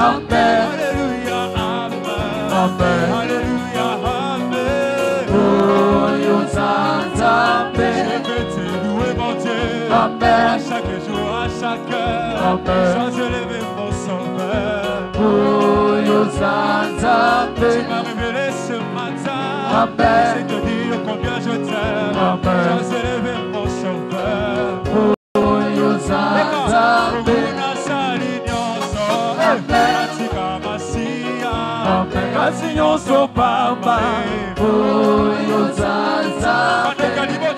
Amen. Alléluia, Amen. Amen. Alléluia, Amen. Oh, Nzambe. Je vais te louer, mon Dieu. Amen. À chaque jour, à chaque heure. Amen. Sans élever mon sauveur. Oh, Nzambe. Tu m'as révélé ce matin. Amen. C'est te dire combien je t'aime. Amen. Sans élever mon sauveur. Oh, Nzambe. Kasi nyonso pamba. Oh, Nzambe.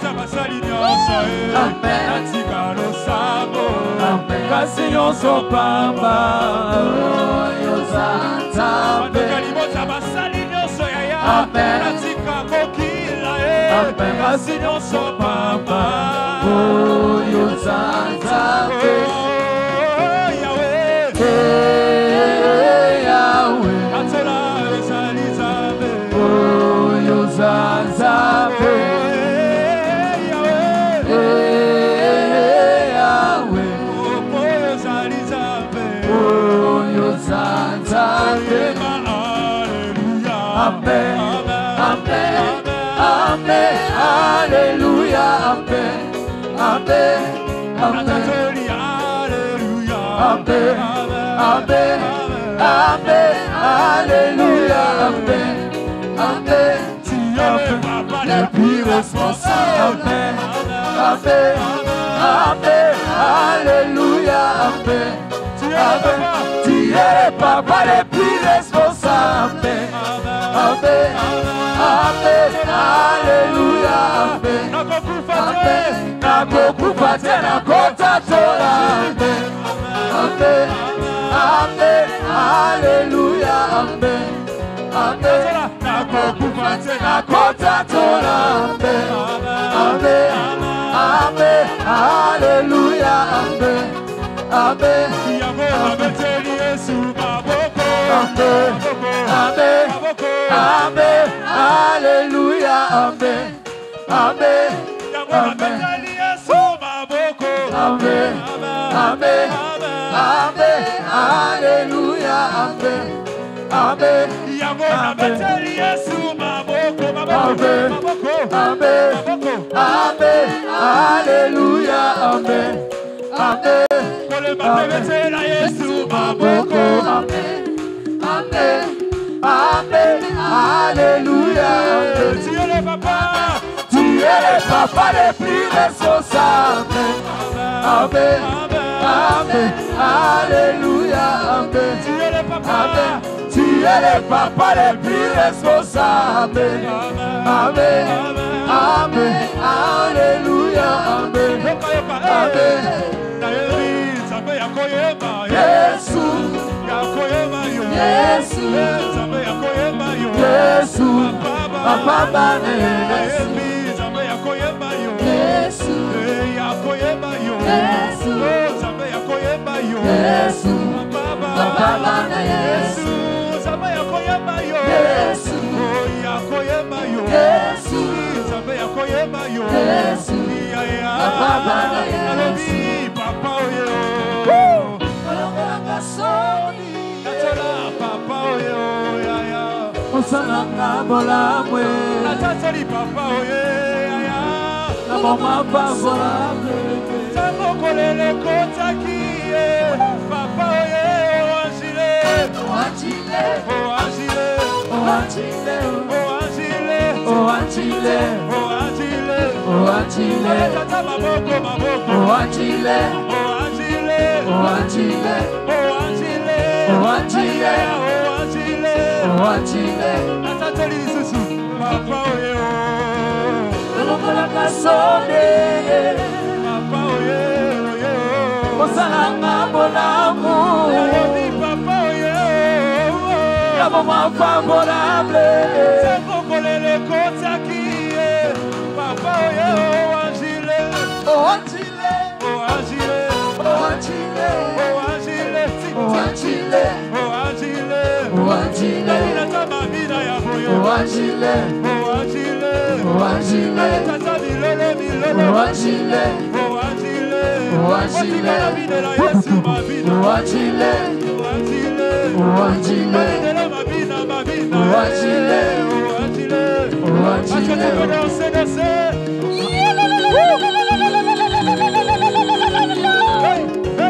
Kasi nyonso pamba. Oh, Nzambe. Kasi nyonso pamba. Oh, Nzambe. Amen, amen, amen, alléluia, amen, amen, amen, amen, amen, amen, alléluia, amen, amen, tu es le plus responsable, amen, amen, amen, alléluia, amen, amen, tu es le papa le plus responsable. Amen, amen, alléluia, amen, amen, nakokufa tena kotatola, amen, amen, amen, alléluia, amen, amen, nakokufa tena kotatola, amen, amen, amen, alléluia, amen, amen, amen, amen, amen, alléluia, amen, amen, amen, amen, amen, amen, alléluia, amen, amen, amen, amen, amen, alléluia, amen, amen, amen, amen, alléluia, tu es le papa, tu es le papa le plus responsable, amen, amen, alléluia, amen, tu es le papa, tu es le papa le plus responsable, amen, amen, alléluia, amen, amen, Jésus, Jésus, Jésus, Papa Bane, Jésus, Jésus, Jésus, Papa Bane, Jésus, Jésus, Papa Bane, Jésus, Papa Osalanga bolamwe, Natatali papa oye aya, na mama favorable, tamokolele kotaki papa oye oangile, oangile, oangile, oangile, oangile, oangile, oangile, oangile, tata maboko maboko, oangile, oangile, oangile, oangile, oangile, oangile, natatali susu papa oye o, lokola kasone, papa oye oye o, osalanga bolamu, papa oye o, na mama favorable, tamokolele kotaki papa oye oangile, oangile, oangile, oangile, oangile, oangile, oangile, oangile, natama vida ya boyo, oangile, oangile, oangile, tata milele milele, oangile, oangile, oangile, watika na vida la Yesu ma vida, oangile, oangile, Mandela Mabina, Mabina. Est-ce que tu peux danser, danser? Hey, hey.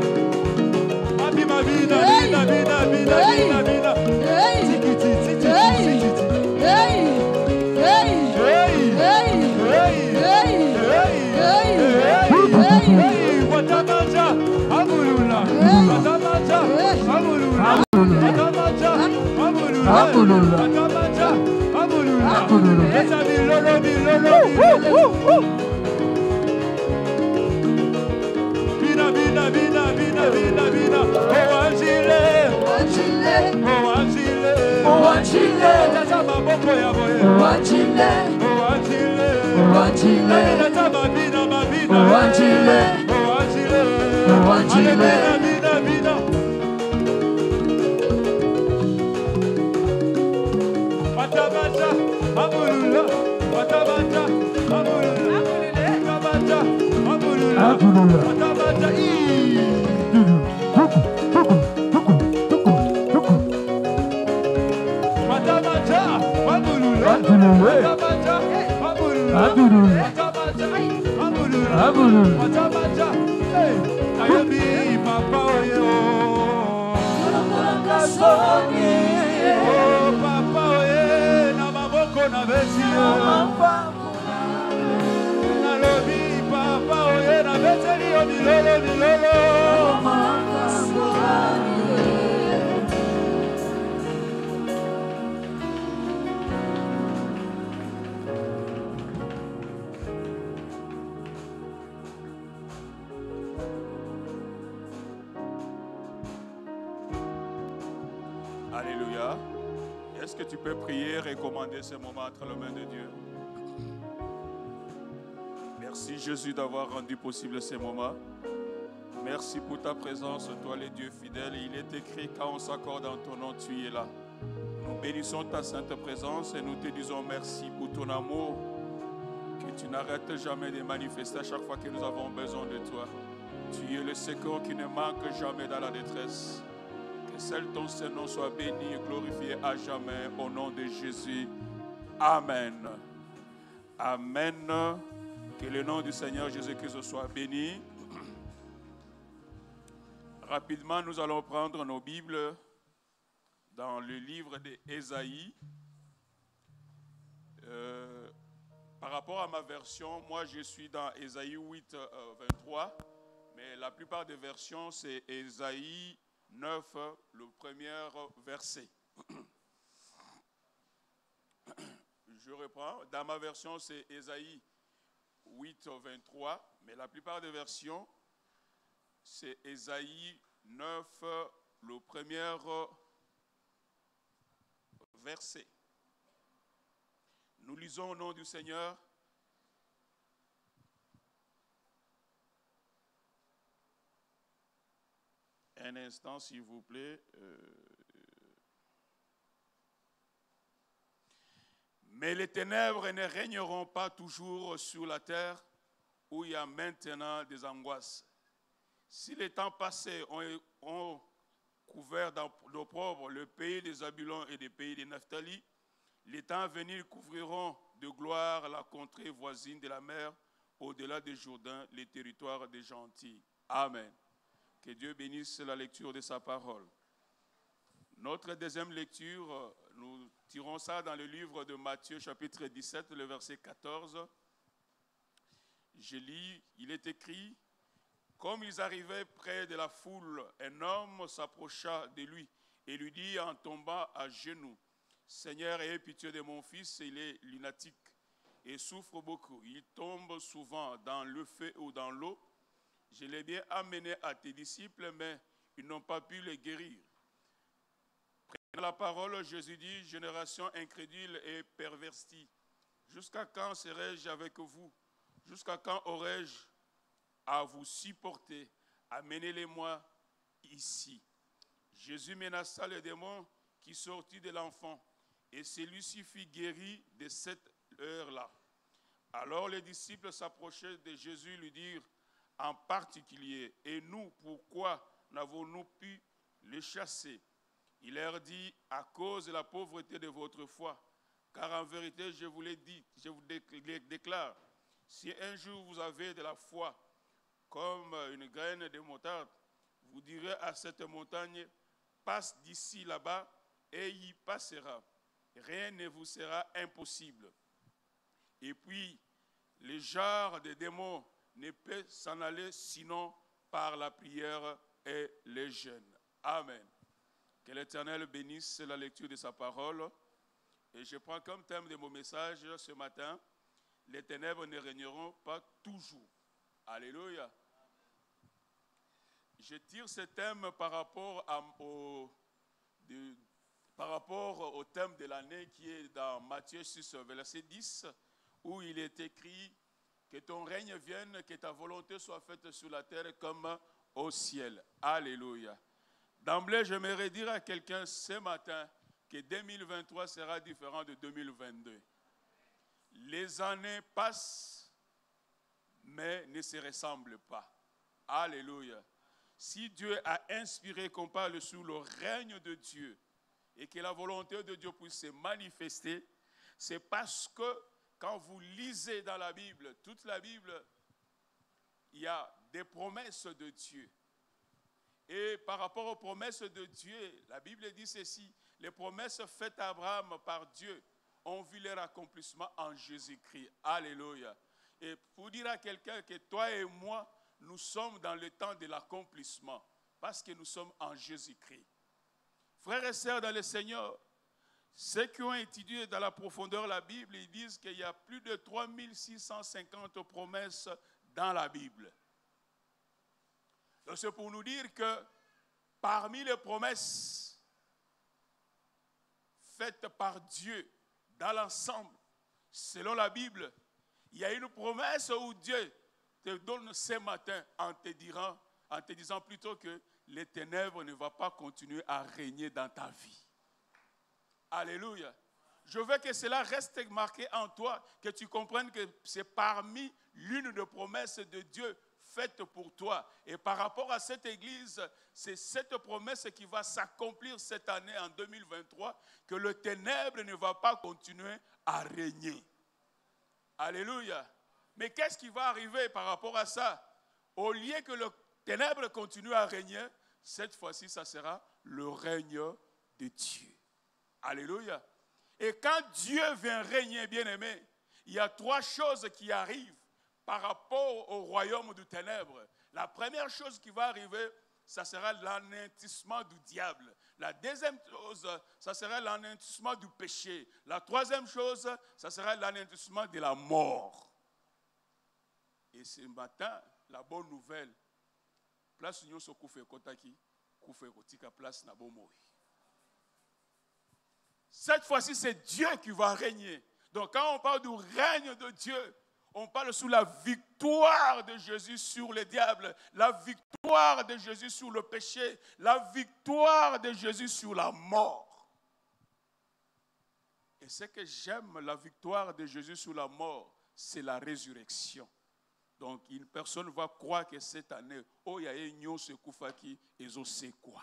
Mabina, Mabina, Mabina, Mabina, Mabina. Tikiti, tikiti, tikiti. Hey, hey, hey, hey, hey, hey, hey, hey. Watamaja, Abulula. Watamaja, Abulula. Watamaja, Abulula. Watamaja, Abulula. Let's have it, lolo, lolo, lolo. Bina, bina, bina, bina, bina, bina. Oh, Angile. Oh, Angile. Oh, Angile. Tata maboko ya boye. Oh, Angile. Oh, Angile. Oh, Angile. Tata mabina, mabina. Oh, Angile. Oh, Angile. Oh, Angile. Bina, bina, bina. Watamaja, Abulula. Watamaja, Abulula. Watamaja, Abulula. Watamaja, Watamaja, Abulula. Watamaja, Abulula. Watamaja, hey, Ayobi, Papa, oh, Papa, na maboko na besi, na lobi, Papa, na beteli, bilolo, bilolo. Alléluia. Est-ce que tu peux prier et recommander ce moment entre les mains de Dieu? Merci Jésus d'avoir rendu possible ces moments. Merci pour ta présence, toi le Dieu fidèle. Il est écrit quand on s'accorde en ton nom, tu es là. Nous bénissons ta sainte présence et nous te disons merci pour ton amour que tu n'arrêtes jamais de manifester à chaque fois que nous avons besoin de toi. Tu es le secours qui ne manque jamais dans la détresse. Que seul ton Saint-Nom soit béni et glorifié à jamais au nom de Jésus. Amen. Amen. Que le nom du Seigneur Jésus-Christ soit béni. Rapidement, nous allons prendre nos Bibles dans le livre d'Ésaïe. Par rapport à ma version, moi je suis dans Ésaïe 8, 23, mais la plupart des versions c'est Ésaïe 9, le premier verset. Je reprends, dans ma version c'est Ésaïe 8, 23, mais la plupart des versions c'est Ésaïe 9, le premier verset. Nous lisons au nom du Seigneur. Un instant, s'il vous plaît. Mais les ténèbres ne régneront pas toujours sur la terre où il y a maintenant des angoisses. Si les temps passés ont couvert d'opprobre le pays des Zabulon et des pays des Naphtali, les temps à venir couvriront de gloire la contrée voisine de la mer, au-delà des Jourdain, les territoires des gentils. Amen. Que Dieu bénisse la lecture de sa parole. Notre deuxième lecture, nous tirons ça dans le livre de Matthieu, chapitre 17, le verset 14. Je lis, il est écrit: comme ils arrivaient près de la foule, un homme s'approcha de lui et lui dit en tombant à genoux: Seigneur, aie pitié de mon fils, il est lunatique et souffre beaucoup. Il tombe souvent dans le feu ou dans l'eau. Je l'ai bien amené à tes disciples, mais ils n'ont pas pu le guérir. Prenant la parole, Jésus dit: génération incrédule et pervertie, jusqu'à quand serai-je avec vous? Jusqu'à quand aurai-je à vous supporter? Amenez-les-moi ici. Jésus menaça le démon qui sortit de l'enfant, et celui-ci fut guéri de cette heure-là. Alors les disciples s'approchaient de Jésus et lui dirent en particulier: et nous, pourquoi n'avons-nous pu le chasser? Il leur dit, à cause de la pauvreté de votre foi, car en vérité, je vous l'ai dit, je vous déclare, si un jour vous avez de la foi comme une graine de moutarde, vous direz à cette montagne, passe d'ici là-bas, et y passera. Rien ne vous sera impossible. Et puis, le genre de démons ne peut s'en aller sinon par la prière et les jeûnes. Amen. Que l'Éternel bénisse la lecture de sa parole. Et je prends comme thème de mon message ce matin, les ténèbres ne régneront pas toujours. Alléluia. Je tire ce thème par rapport au thème de l'année qui est dans Matthieu 6, verset 10, où il est écrit que ton règne vienne, que ta volonté soit faite sur la terre comme au ciel. Alléluia. D'emblée, j'aimerais dire à quelqu'un ce matin que 2023 sera différent de 2022. Les années passent, mais ne se ressemblent pas. Alléluia. Si Dieu a inspiré qu'on parle sous le règne de Dieu et que la volonté de Dieu puisse se manifester, c'est parce que quand vous lisez dans la Bible, toute la Bible, il y a des promesses de Dieu. Et par rapport aux promesses de Dieu, la Bible dit ceci, les promesses faites à Abraham par Dieu ont vu leur accomplissement en Jésus-Christ. Alléluia. Et pour dire à quelqu'un que toi et moi, nous sommes dans le temps de l'accomplissement, parce que nous sommes en Jésus-Christ. Frères et sœurs dans le Seigneur, ceux qui ont étudié dans la profondeur la Bible, ils disent qu'il y a plus de 3650 promesses dans la Bible. Donc c'est pour nous dire que parmi les promesses faites par Dieu dans l'ensemble, selon la Bible, il y a une promesse où Dieu te donne ce matin en te disant plutôt que les ténèbres ne vont pas continuer à régner dans ta vie. Alléluia. Je veux que cela reste marqué en toi, que tu comprennes que c'est parmi l'une des promesses de Dieu faite pour toi. Et par rapport à cette église, c'est cette promesse qui va s'accomplir cette année en 2023, que le ténèbre ne va pas continuer à régner. Alléluia. Mais qu'est-ce qui va arriver par rapport à ça? Au lieu que le ténèbre continue à régner, cette fois-ci, ça sera le règne de Dieu. Alléluia. Et quand Dieu vient régner, bien-aimé, il y a trois choses qui arrivent par rapport au royaume du ténèbre. La première chose qui va arriver, ça sera l'anéantissement du diable. La deuxième chose, ça sera l'anéantissement du péché. La troisième chose, ça sera l'anéantissement de la mort. Et ce matin, la bonne nouvelle, place nous so koufe kotaki, koufe kotika place na bomoi. Cette fois-ci, c'est Dieu qui va régner. Donc quand on parle du règne de Dieu, on parle sous la victoire de Jésus sur le diable, la victoire de Jésus sur le péché, la victoire de Jésus sur la mort. Et ce que j'aime, la victoire de Jésus sur la mort, c'est la résurrection. Donc, une personne va croire que cette année, oh, il y a une se koufaki, et c'est quoi.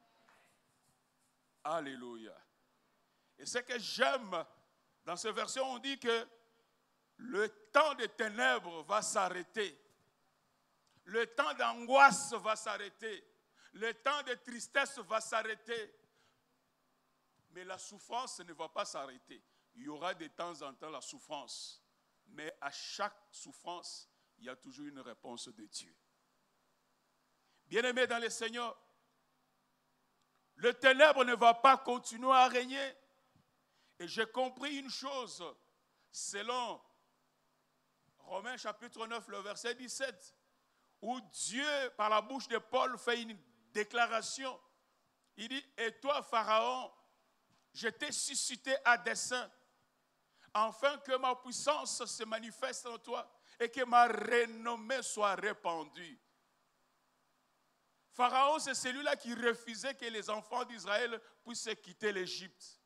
Alléluia. Et ce que j'aime, dans ce verset, on dit que le temps des ténèbres va s'arrêter. Le temps d'angoisse va s'arrêter. Le temps de tristesse va s'arrêter. Mais la souffrance ne va pas s'arrêter. Il y aura de temps en temps la souffrance. Mais à chaque souffrance, il y a toujours une réponse de Dieu. Bien-aimés dans le Seigneur, le ténèbre ne va pas continuer à régner. Et j'ai compris une chose, selon Romains chapitre 9, le verset 17, où Dieu, par la bouche de Paul, fait une déclaration. Il dit, et toi, Pharaon, je t'ai suscité à dessein, afin que ma puissance se manifeste en toi et que ma renommée soit répandue. Pharaon, c'est celui-là qui refusait que les enfants d'Israël puissent quitter l'Égypte.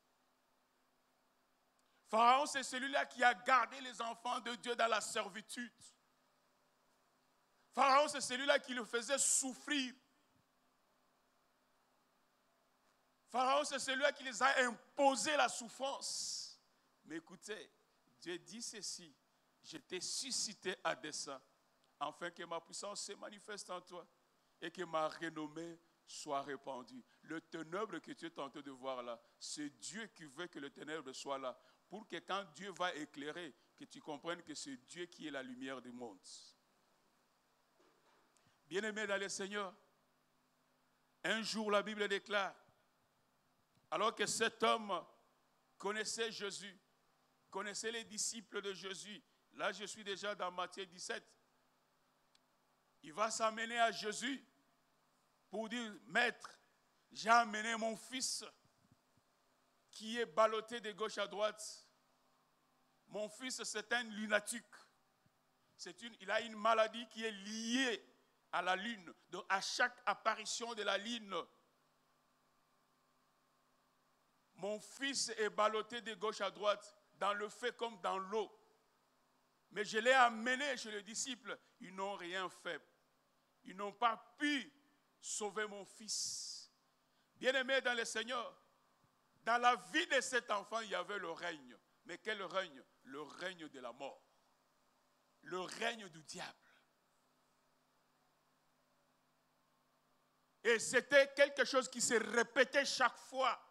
Pharaon, c'est celui-là qui a gardé les enfants de Dieu dans la servitude. Pharaon, c'est celui-là qui le faisait souffrir. Pharaon, c'est celui qui les a imposé la souffrance. Mais écoutez, Dieu dit ceci, je t'ai suscité à dessein, afin que ma puissance se manifeste en toi et que ma renommée soit répandue. Le ténèbre que tu es en train de voir là, c'est Dieu qui veut que le ténèbre soit là, pour que quand Dieu va éclairer, que tu comprennes que c'est Dieu qui est la lumière du monde. Bien-aimés dans le Seigneur, un jour la Bible déclare, alors que cet homme connaissait Jésus, connaissait les disciples de Jésus, là je suis déjà dans Matthieu 17, il va s'amener à Jésus pour dire, Maître, j'ai amené mon fils qui est ballotté de gauche à droite. Mon fils, c'est un lunatique. Il a une maladie qui est liée à la lune. Donc, à chaque apparition de la lune, mon fils est ballotté de gauche à droite, dans le feu comme dans l'eau. Mais je l'ai amené chez les disciples. Ils n'ont rien fait. Ils n'ont pas pu sauver mon fils. Bien-aimé dans le Seigneur, dans la vie de cet enfant, il y avait le règne. Mais quel règne? Le règne de la mort. Le règne du diable. Et c'était quelque chose qui se répétait chaque fois.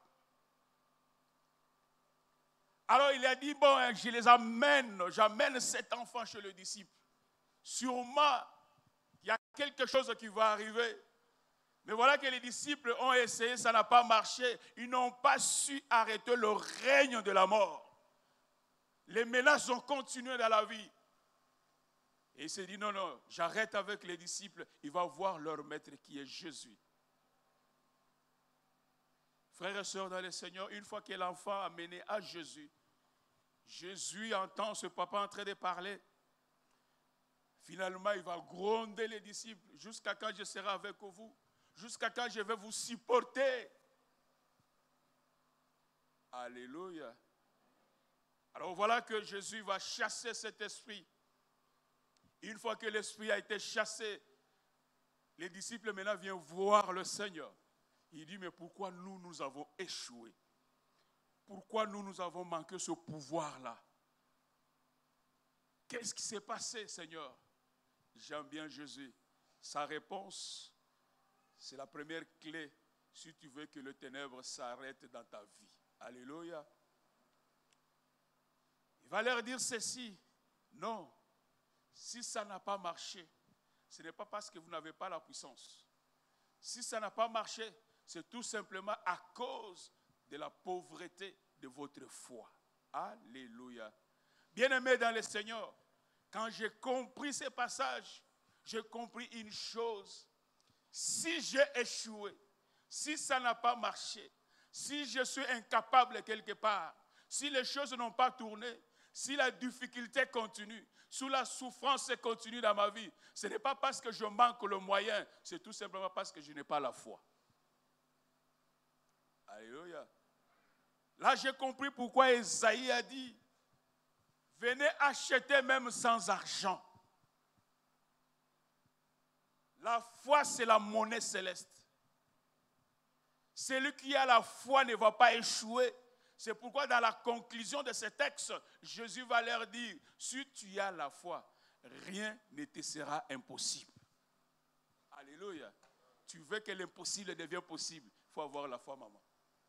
Alors il a dit, bon, je les amène, j'amène cet enfant chez le disciple. Sûrement, il y a quelque chose qui va arriver. Mais voilà que les disciples ont essayé, ça n'a pas marché. Ils n'ont pas su arrêter le règne de la mort. Les menaces ont continué dans la vie. Et il s'est dit, non, non, j'arrête avec les disciples. Il va voir leur maître qui est Jésus. Frères et sœurs dans le Seigneur, une fois que l'enfant a mené à Jésus, Jésus entend ce papa en train de parler. Finalement, il va gronder les disciples jusqu'à quand je serai avec vous, jusqu'à quand je vais vous supporter. Alléluia. Alors voilà que Jésus va chasser cet esprit. Une fois que l'esprit a été chassé, les disciples maintenant viennent voir le Seigneur. Il dit, mais pourquoi nous avons échoué? Pourquoi nous avons manqué ce pouvoir-là? Qu'est-ce qui s'est passé, Seigneur? J'aime bien Jésus. Sa réponse, c'est la première clé si tu veux que le ténèbre s'arrête dans ta vie. Alléluia. Il va leur dire ceci. Non, si ça n'a pas marché, ce n'est pas parce que vous n'avez pas la puissance. Si ça n'a pas marché, c'est tout simplement à cause de la pauvreté de votre foi. Alléluia. Bien-aimés dans le Seigneur, quand j'ai compris ces passages, j'ai compris une chose. Si j'ai échoué, si ça n'a pas marché, si je suis incapable quelque part, si les choses n'ont pas tourné, si la difficulté continue, si la souffrance continue dans ma vie, ce n'est pas parce que je manque le moyen, c'est tout simplement parce que je n'ai pas la foi. Alléluia. Là, j'ai compris pourquoi Esaïe a dit, venez acheter même sans argent. La foi, c'est la monnaie céleste. Celui qui a la foi ne va pas échouer. C'est pourquoi dans la conclusion de ce texte, Jésus va leur dire, si tu as la foi, rien ne te sera impossible. Alléluia. Tu veux que l'impossible devienne possible, il faut avoir la foi, maman.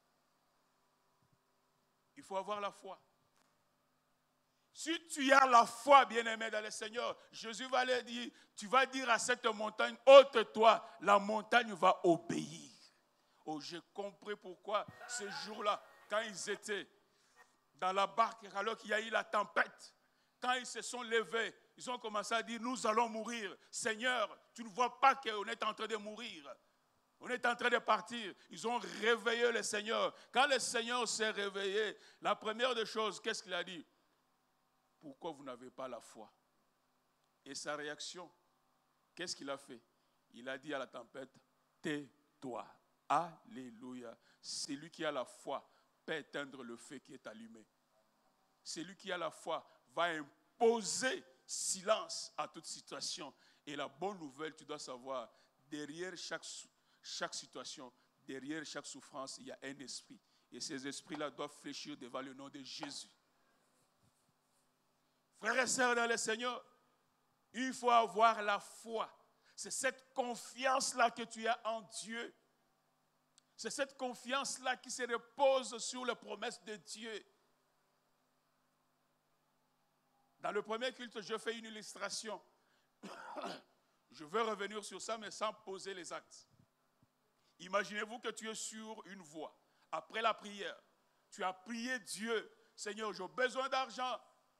Il faut avoir la foi. Si tu as la foi, bien-aimé dans le Seigneur, Jésus va leur dire, tu vas dire à cette montagne, ôte-toi, la montagne va obéir. Oh, j'ai compris pourquoi ce jour-là, quand ils étaient dans la barque, alors qu'il y a eu la tempête, quand ils se sont levés, ils ont commencé à dire, nous allons mourir. Seigneur, tu ne vois pas qu'on est en train de mourir. On est en train de partir. Ils ont réveillé le Seigneur. Quand le Seigneur s'est réveillé, la première des choses, qu'est-ce qu'il a dit? Pourquoi vous n'avez pas la foi? Et sa réaction, qu'est-ce qu'il a fait? Il a dit à la tempête, tais-toi. Alléluia. Celui qui a la foi peut éteindre le feu qui est allumé. Celui qui a la foi va imposer silence à toute situation. Et la bonne nouvelle, tu dois savoir, derrière chaque situation, derrière chaque souffrance, il y a un esprit. Et ces esprits-là doivent fléchir devant le nom de Jésus. Frères et sœurs dans le Seigneur, il faut avoir la foi. C'est cette confiance-là que tu as en Dieu. C'est cette confiance-là qui se repose sur les promesses de Dieu. Dans le premier culte, je fais une illustration. Je veux revenir sur ça, mais sans poser les actes. Imaginez-vous que tu es sur une voie. Après la prière, tu as prié Dieu. Seigneur, j'ai besoin d'argent.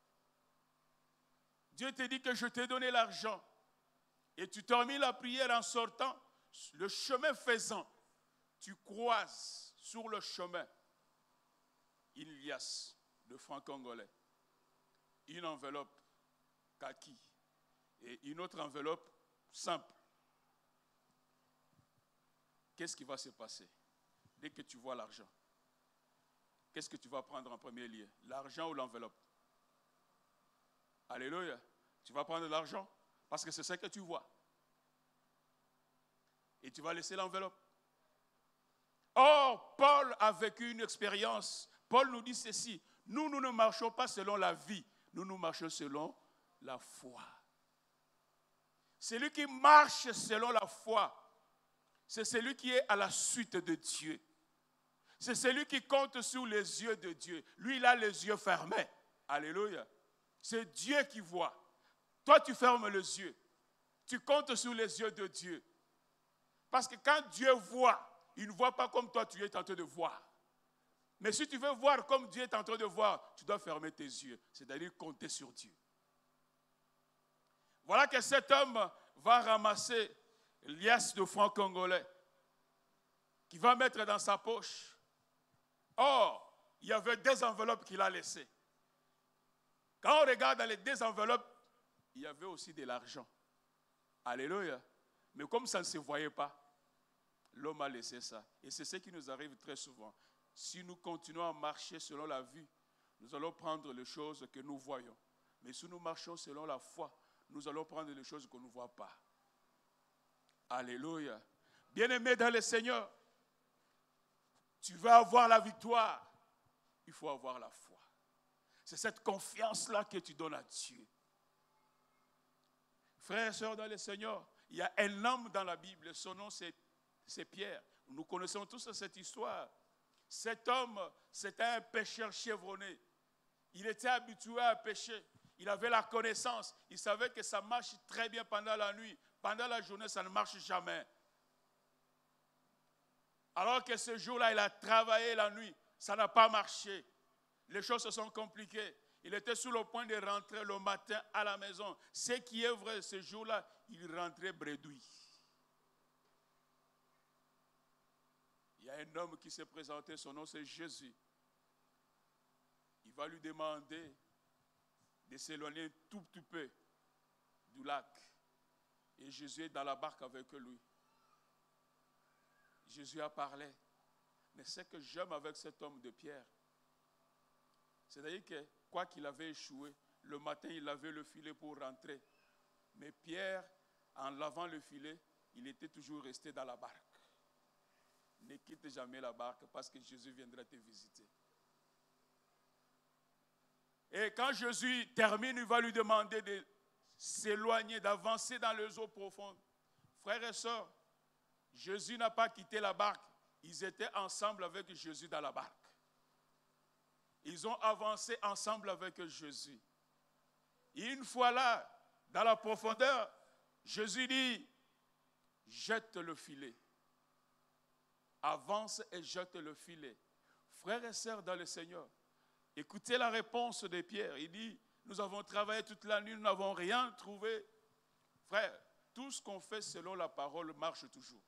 Dieu te dit que je t'ai donné l'argent. Et tu termines la prière en sortant. Le chemin faisant, tu croises sur le chemin une liasse de francs congolais, une enveloppe kaki et une autre enveloppe simple. Qu'est-ce qui va se passer dès que tu vois l'argent? Qu'est-ce que tu vas prendre en premier lieu? L'argent ou l'enveloppe? Alléluia. Tu vas prendre l'argent parce que c'est ce que tu vois. Et tu vas laisser l'enveloppe. Or, Paul a vécu une expérience. Paul nous dit ceci. Nous ne marchons pas selon la vie. Nous marchons selon la foi. Celui qui marche selon la foi, c'est celui qui est à la suite de Dieu. C'est celui qui compte sur les yeux de Dieu. Lui, il a les yeux fermés. Alléluia. C'est Dieu qui voit. Toi, tu fermes les yeux. Tu comptes sur les yeux de Dieu. Parce que quand Dieu voit, il ne voit pas comme toi, tu es en train de voir. Mais si tu veux voir comme Dieu est en train de voir, tu dois fermer tes yeux. C'est-à-dire compter sur Dieu. Voilà que cet homme va ramasser liasse de francs congolais qu'il va mettre dans sa poche. Or, il y avait 2 enveloppes qu'il a laissées. Quand on regarde dans les 2 enveloppes, il y avait aussi de l'argent. Alléluia. Mais comme ça ne se voyait pas, l'homme a laissé ça. Et c'est ce qui nous arrive très souvent. Si nous continuons à marcher selon la vue, nous allons prendre les choses que nous voyons. Mais si nous marchons selon la foi, nous allons prendre les choses qu'on ne voit pas. Alléluia. Bien-aimé dans le Seigneur, tu veux avoir la victoire, il faut avoir la foi. C'est cette confiance-là que tu donnes à Dieu. Frères et sœurs dans le Seigneur, il y a un homme dans la Bible, son nom c'est Pierre. Nous connaissons tous cette histoire. Cet homme, c'était un pêcheur chevronné. Il était habitué à pêcher. Il avait la connaissance. Il savait que ça marche très bien pendant la nuit. Pendant la journée, ça ne marche jamais. Alors que ce jour-là, il a travaillé la nuit. Ça n'a pas marché. Les choses se sont compliquées. Il était sur le point de rentrer le matin à la maison. Ce qui est vrai, ce jour-là, il rentrait bredouille. Il y a un homme qui s'est présenté, son nom c'est Jésus. Il va lui demander de s'éloigner un tout petit peu du lac. Et Jésus est dans la barque avec lui. Jésus a parlé. Mais ce que j'aime avec cet homme de Pierre, c'est-à-dire que quoi qu'il avait échoué, le matin il avait le filet pour rentrer. Mais Pierre, en lavant le filet, il était toujours resté dans la barque. Ne quitte jamais la barque parce que Jésus viendra te visiter. Et quand Jésus termine, il va lui demander de s'éloigner, d'avancer dans les eaux profondes. Frères et sœurs, Jésus n'a pas quitté la barque. Ils étaient ensemble avec Jésus dans la barque. Ils ont avancé ensemble avec Jésus. Et une fois là, dans la profondeur, Jésus dit, jette le filet. Avance et jette le filet. Frères et sœurs dans le Seigneur, écoutez la réponse de Pierre. Il dit, nous avons travaillé toute la nuit, nous n'avons rien trouvé. Frère, tout ce qu'on fait selon la parole marche toujours.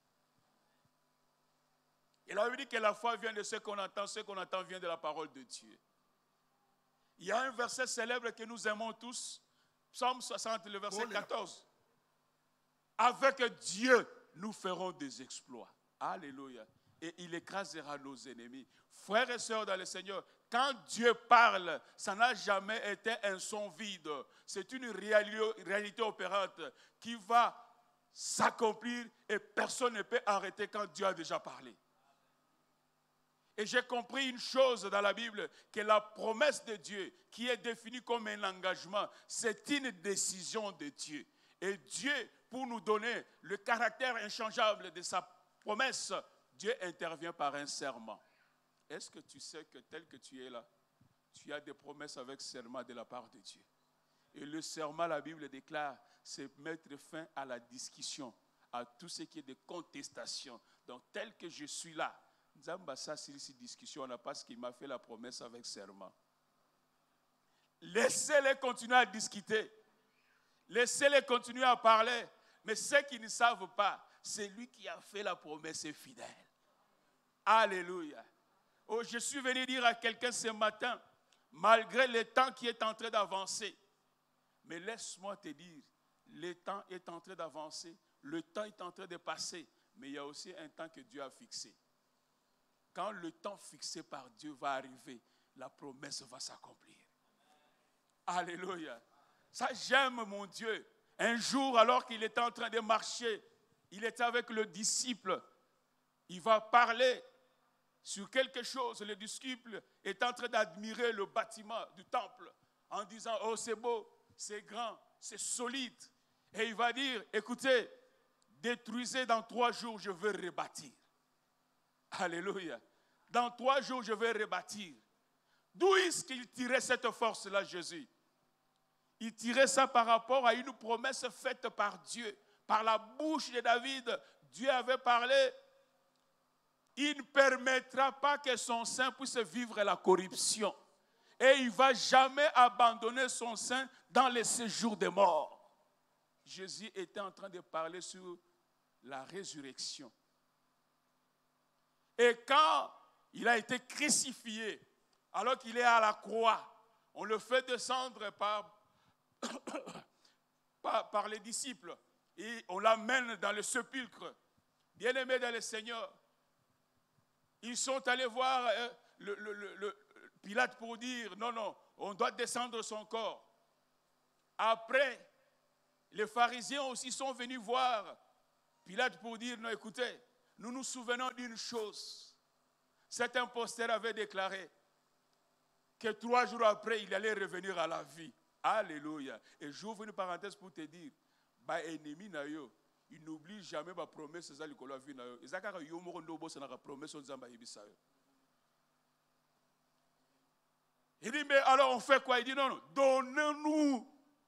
Il a dit que la foi vient de ce qu'on entend vient de la parole de Dieu. Il y a un verset célèbre que nous aimons tous, Psaume 60, le verset 14. Avec Dieu, nous ferons des exploits. Alléluia. Et il écrasera nos ennemis. Frères et sœurs dans le Seigneur, quand Dieu parle, ça n'a jamais été un son vide. C'est une réalité opérante qui va s'accomplir et personne ne peut arrêter quand Dieu a déjà parlé. Et j'ai compris une chose dans la Bible, que la promesse de Dieu, qui est définie comme un engagement, c'est une décision de Dieu. Et Dieu, pour nous donner le caractère inchangeable de sa promesse, Dieu intervient par un serment. Est-ce que tu sais que tel que tu es là, tu as des promesses avec serment de la part de Dieu? Et le serment, la Bible déclare, c'est mettre fin à la discussion, à tout ce qui est de contestation. Donc, tel que je suis là, Nzamba, ça, c'est cette discussion, là, parce qu'il m'a fait la promesse avec serment. Laissez-les continuer à discuter. Laissez-les continuer à parler. Mais ceux qui ne savent pas, c'est lui qui a fait la promesse est fidèle. Alléluia. Oh, je suis venu dire à quelqu'un ce matin, malgré le temps qui est en train d'avancer, mais laisse-moi te dire, le temps est en train d'avancer, le temps est en train de passer, mais il y a aussi un temps que Dieu a fixé. Quand le temps fixé par Dieu va arriver, la promesse va s'accomplir. Alléluia. Ça, j'aime mon Dieu. Un jour, alors qu'il était en train de marcher, il était avec le disciple. Il va parler sur quelque chose. Le disciple est en train d'admirer le bâtiment du temple en disant, oh, c'est beau, c'est grand, c'est solide. Et il va dire, écoutez, détruisez dans 3 jours, je vais rebâtir. Alléluia. Dans 3 jours, je vais rebâtir. D'où est-ce qu'il tirait cette force-là, Jésus? Il tirait ça par rapport à une promesse faite par Dieu. Par la bouche de David, Dieu avait parlé. Il ne permettra pas que son sein puisse vivre la corruption. Et il ne va jamais abandonner son sein dans les séjours des morts. Jésus était en train de parler sur la résurrection. Et quand il a été crucifié, alors qu'il est à la croix, on le fait descendre par les disciples et on l'amène dans le sépulcre. Bien-aimés dans le Seigneur, ils sont allés voir Pilate pour dire non, on doit descendre son corps. Après, les pharisiens aussi sont venus voir Pilate pour dire non, écoutez, nous nous souvenons d'une chose. Cet imposteur avait déclaré que 3 jours après, il allait revenir à la vie. Alléluia. Et j'ouvre une parenthèse pour te dire, ennemi na yo, il n'oublie jamais ma promesse ça li kolo vie na yo. Ezaka yo moko ndo bossa na promesse nzamba yebisa yo. Il dit mais alors on fait quoi? Il dit non, donnez-nous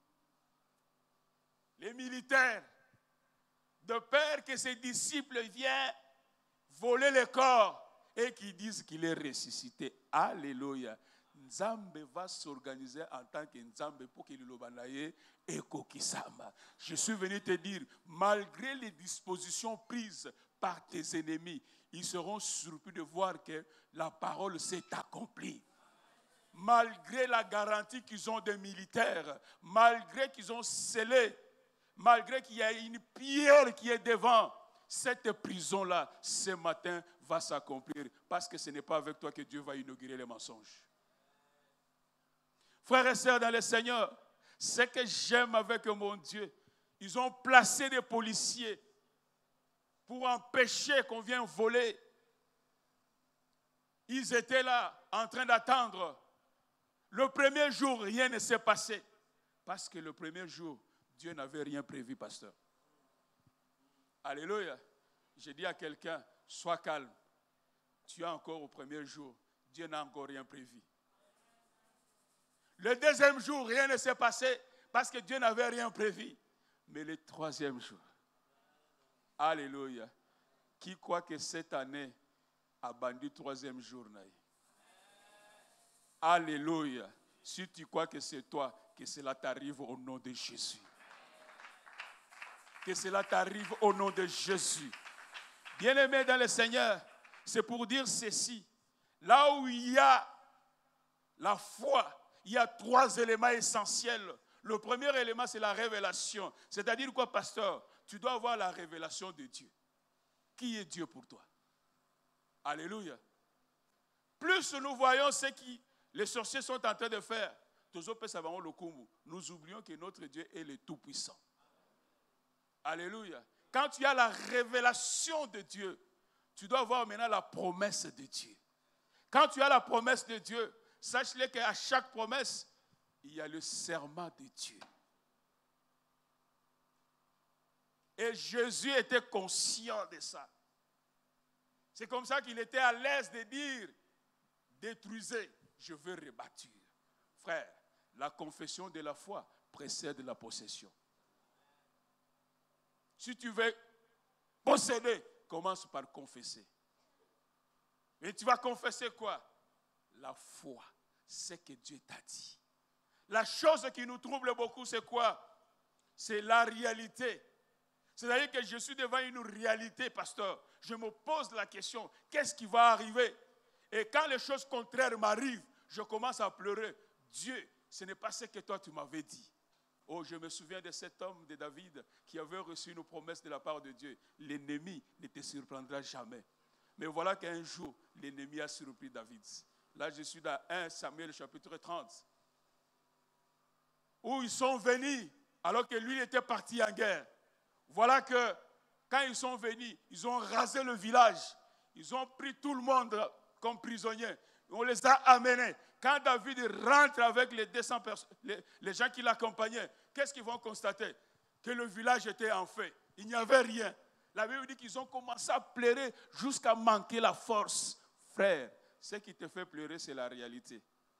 les militaires de peur que ses disciples viennent voler le corps et qu'ils disent qu'il est ressuscité. Alléluia. Nzambe va s'organiser en tant que Nzambe pour qu'il l'obanaye et kokisama. Je suis venu te dire, malgré les dispositions prises par tes ennemis, ils seront surpris de voir que la parole s'est accomplie. Malgré la garantie qu'ils ont des militaires, malgré qu'ils ont scellé, malgré qu'il y a une pierre qui est devant, cette prison-là, ce matin, va s'accomplir. Parce que ce n'est pas avec toi que Dieu va inaugurer les mensonges. Frères et sœurs dans le Seigneur, ce que j'aime avec mon Dieu, ils ont placé des policiers pour empêcher qu'on vienne voler. Ils étaient là, en train d'attendre. Le premier jour, rien ne s'est passé. Parce que le premier jour, Dieu n'avait rien prévu, pasteur. Alléluia. J'ai dit à quelqu'un, sois calme. Tu es encore au premier jour. Dieu n'a encore rien prévu. Le deuxième jour, rien ne s'est passé parce que Dieu n'avait rien prévu. Mais le troisième jour, alléluia, qui croit que cette année a bandu troisième jour? Alléluia. Si tu crois que c'est toi, que cela t'arrive au nom de Jésus. Que cela t'arrive au nom de Jésus. Bien-aimés dans le Seigneur, c'est pour dire ceci. Là où il y a la foi, il y a 3 éléments essentiels. Le premier élément, c'est la révélation. C'est-à-dire quoi, pasteur? Tu dois avoir la révélation de Dieu. Qui est Dieu pour toi? Alléluia. Plus nous voyons ce que les sorciers sont en train de faire, nous oublions que notre Dieu est le Tout-Puissant. Alléluia. Quand tu as la révélation de Dieu, tu dois avoir maintenant la promesse de Dieu. Quand tu as la promesse de Dieu, sache-le qu'à chaque promesse, il y a le serment de Dieu. Et Jésus était conscient de ça. C'est comme ça qu'il était à l'aise de dire, détruisez, je veux rebâtir. Frère, la confession de la foi précède la possession. Si tu veux posséder, commence par confesser. Et tu vas confesser quoi? La foi, c'est que Dieu t'a dit. La chose qui nous trouble beaucoup, c'est quoi? C'est la réalité. C'est-à-dire que je suis devant une réalité, pasteur. Je me pose la question, qu'est-ce qui va arriver? Et quand les choses contraires m'arrivent, je commence à pleurer. Dieu, ce n'est pas ce que toi tu m'avais dit. Oh, je me souviens de cet homme de David qui avait reçu une promesse de la part de Dieu. L'ennemi ne te surprendra jamais. Mais voilà qu'un jour, l'ennemi a surpris David. Là, je suis dans 1 Samuel chapitre 30. Où ils sont venus, alors que lui était parti en guerre. Voilà que, quand ils sont venus, ils ont rasé le village. Ils ont pris tout le monde comme prisonniers. On les a amenés. Quand David rentre avec les 200 personnes, les gens qui l'accompagnaient, qu'est-ce qu'ils vont constater? Que le village était en feu. Il n'y avait rien. La Bible dit qu'ils ont commencé à pleurer jusqu'à manquer la force. Frère, ce qui te fait pleurer, c'est la réalité.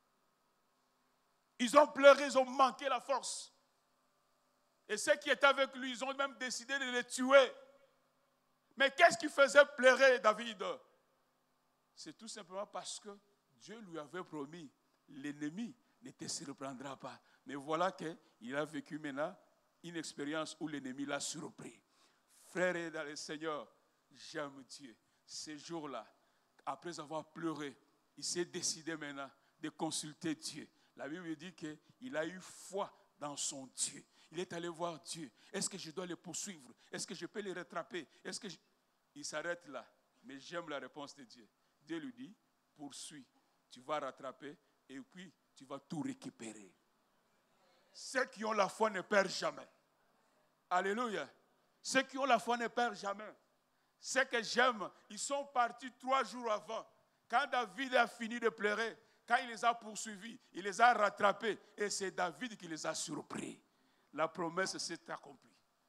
Ils ont pleuré, ils ont manqué la force. Et ceux qui étaient avec lui, ils ont même décidé de les tuer. Mais qu'est-ce qui faisait pleurer David? C'est tout simplement parce que Dieu lui avait promis, l'ennemi ne te surprendra pas. Mais voilà qu'il a vécu maintenant une expérience où l'ennemi l'a surpris. Frère et dans le Seigneur, j'aime Dieu. Ces jours-là, après avoir pleuré, il s'est décidé maintenant de consulter Dieu. La Bible dit qu'il a eu foi dans son Dieu. Il est allé voir Dieu. Est-ce que je dois les poursuivre? Est-ce que je peux les rattraper? Il s'arrête là. Mais j'aime la réponse de Dieu. Dieu lui dit, poursuis, tu vas rattraper et puis tu vas tout récupérer. Ceux qui ont la foi ne perdent jamais. Alléluia. Ceux qui ont la foi ne perdent jamais. Ceux que j'aime, ils sont partis 3 jours avant. Quand David a fini de pleurer, quand il les a poursuivis, il les a rattrapés et c'est David qui les a surpris. La promesse s'est accomplie.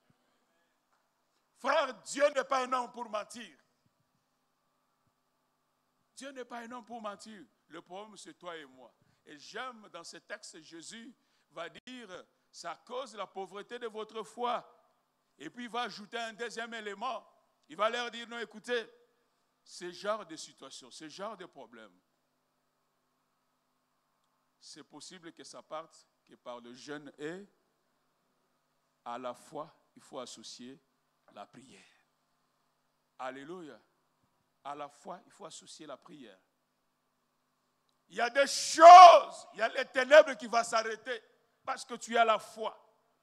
Frère, Dieu n'est pas un homme pour mentir. Dieu n'est pas un homme pour mentir. Le problème, c'est toi et moi. Et j'aime dans ce texte, Jésus va dire, c'est à cause de la pauvreté de votre foi. Et puis il va ajouter un deuxième élément. Il va leur dire, non, écoutez, ce genre de situation, ce genre de problème, c'est possible que ça parte que par le jeûne et à la fois, il faut associer la prière. Alléluia. À la fois, il faut associer la prière. Il y a des choses, il y a les ténèbres qui vont s'arrêter parce que tu as la foi.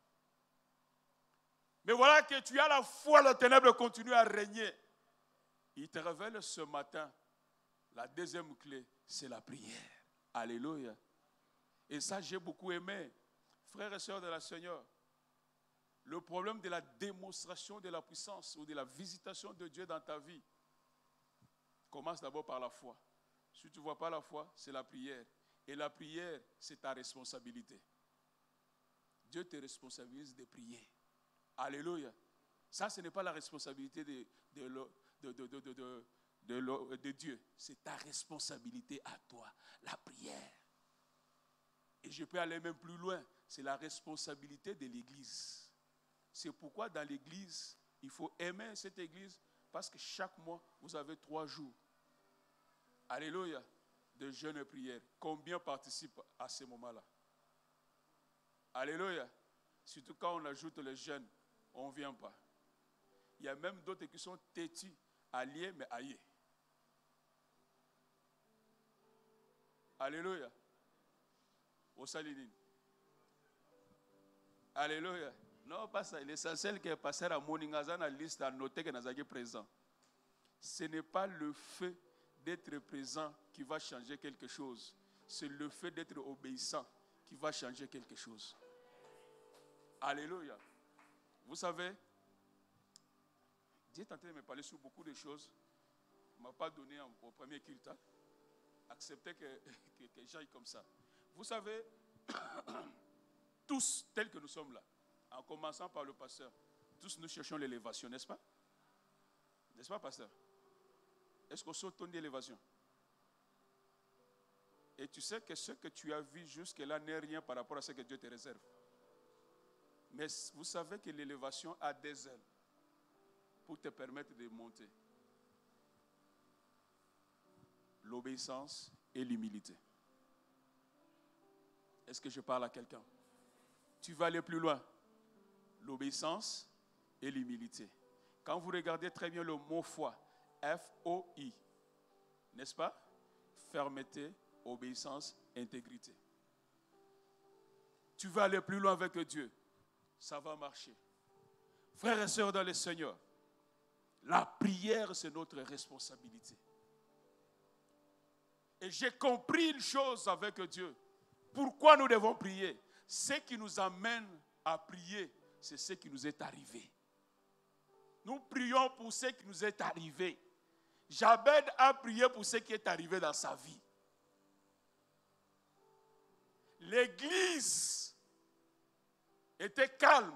Mais voilà que tu as la foi, les ténèbres continuent à régner. Il te révèle ce matin, la deuxième clé, c'est la prière. Alléluia. Et ça, j'ai beaucoup aimé. Frères et sœurs de la Seigneur, le problème de la démonstration de la puissance ou de la visitation de Dieu dans ta vie commence d'abord par la foi. Si tu ne vois pas la foi, c'est la prière. Et la prière, c'est ta responsabilité. Dieu te responsabilise de prier. Alléluia. Ça, ce n'est pas la responsabilité de Dieu. C'est ta responsabilité à toi, la prière. Et je peux aller même plus loin. C'est la responsabilité de l'Église. C'est pourquoi dans l'Église, il faut aimer cette Église parce que chaque mois, vous avez 3 jours. Alléluia. De jeûne et prière. Combien participent à ce moment-là? Alléluia. Surtout quand on ajoute les jeûnes, on ne vient pas. Il y a même d'autres qui sont têtus, alliés, mais aillés. Alléluia. Au Salinine. Alléluia. Non, pas ça. L'essentiel que passer à Moningaza dans la liste à noter que nous sommes présents. Ce n'est pas le fait d'être présent qui va changer quelque chose. C'est le fait d'être obéissant qui va changer quelque chose. Alléluia. Vous savez, Dieu est en train de me parler sur beaucoup de choses. Il ne m'a pas donné au premier culte. accepter que j'aille comme ça. Vous savez, tous tels que nous sommes là, en commençant par le pasteur, tous nous cherchons l'élévation, n'est-ce pas? N'est-ce pas, pasteur? Est-ce qu'on saute l'élévation? Et tu sais que ce que tu as vu jusque-là n'est rien par rapport à ce que Dieu te réserve. Mais vous savez que l'élévation a des ailes pour te permettre de monter. L'obéissance et l'humilité. Est-ce que je parle à quelqu'un? Tu vas aller plus loin. L'obéissance et l'humilité. Quand vous regardez très bien le mot foi, F-O-I, n'est-ce pas? Fermeté, obéissance, intégrité. Tu vas aller plus loin avec Dieu. Ça va marcher. Frères et sœurs dans le Seigneur, la prière, c'est notre responsabilité. Et j'ai compris une chose avec Dieu. Pourquoi nous devons prier? Ce qui nous amène à prier, c'est ce qui nous est arrivé. Nous prions pour ce qui nous est arrivé. Jabez a prié pour ce qui est arrivé dans sa vie. L'église était calme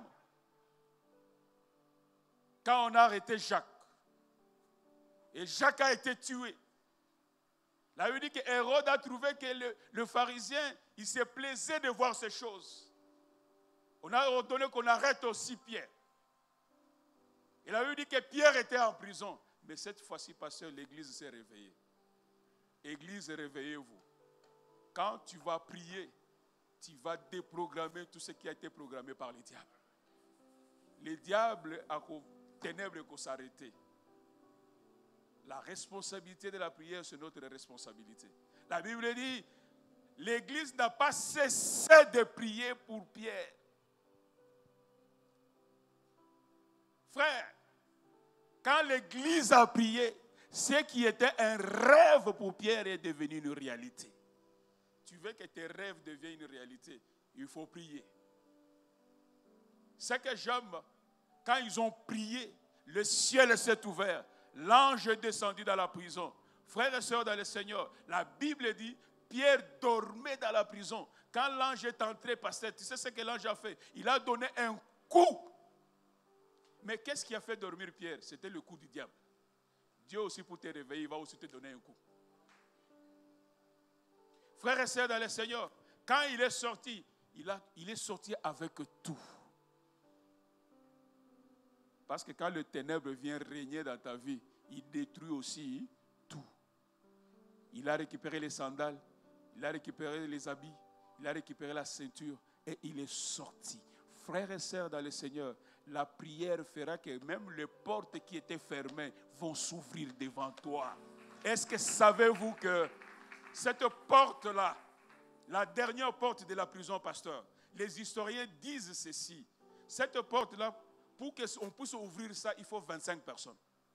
quand on a arrêté Jacques. Et Jacques a été tué. La Bible dit que Hérode a trouvé que le pharisien, il se plaisait de voir ces choses. On a ordonné qu'on arrête aussi Pierre. Et la Bible dit que Pierre était en prison. Mais cette fois-ci, pasteur, l'église s'est réveillée. Église, réveillez-vous. Quand tu vas prier, tu vas déprogrammer tout ce qui a été programmé par les diables. Les diables, à ténèbres, qu'on s'arrêter. La responsabilité de la prière, c'est notre responsabilité. La Bible dit, l'église n'a pas cessé de prier pour Pierre. Frère, quand l'église a prié, ce qui était un rêve pour Pierre est devenu une réalité. Tu veux que tes rêves deviennent une réalité, il faut prier. C'est que j'aime, quand ils ont prié, le ciel s'est ouvert. L'ange est descendu dans la prison. Frères et sœurs dans le Seigneur, la Bible dit, Pierre dormait dans la prison. Quand l'ange est entré, pasteur, tu sais ce que l'ange a fait? Il a donné un coup. Mais qu'est-ce qui a fait dormir Pierre? C'était le coup du diable. Dieu aussi, pour te réveiller, il va aussi te donner un coup. Frères et sœurs dans le Seigneur, quand il est sorti, il est sorti avec tout. Parce que quand le ténèbre vient régner dans ta vie, il détruit aussi tout. Il a récupéré les sandales, il a récupéré les habits, il a récupéré la ceinture et il est sorti. Frères et sœurs dans le Seigneur, la prière fera que même les portes qui étaient fermées vont s'ouvrir devant toi. Est-ce que savez-vous que cette porte-là, la dernière porte de la prison, pasteur, les historiens disent ceci. Cette porte-là, pour qu'on puisse ouvrir ça, il faut 25 personnes.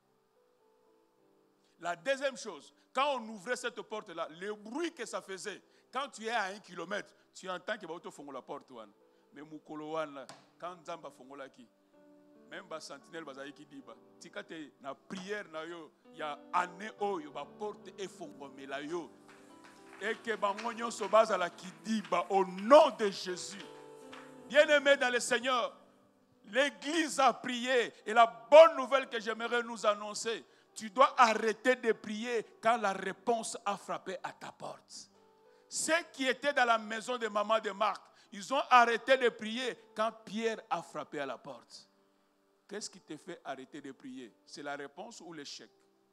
La deuxième chose, quand on ouvrait cette porte-là, le bruit que ça faisait, quand tu es à 1 kilomètre, tu entends que tu as la porte. Mais quand Nzamba fongola ki, même les sentinelles qui disent, si tu es dans la prière, il y a année où la porte est fongomée là. Et que Bangonyo Sobaz à la qui dit, au nom de Jésus, bien-aimé dans le Seigneur, l'église a prié. Et la bonne nouvelle que j'aimerais nous annoncer, tu dois arrêter de prier quand la réponse a frappé à ta porte. Ceux qui étaient dans la maison de maman de Marc, ils ont arrêté de prier quand Pierre a frappé à la porte. Qu'est-ce qui te fait arrêter de prier? C'est la réponse ou l'échec?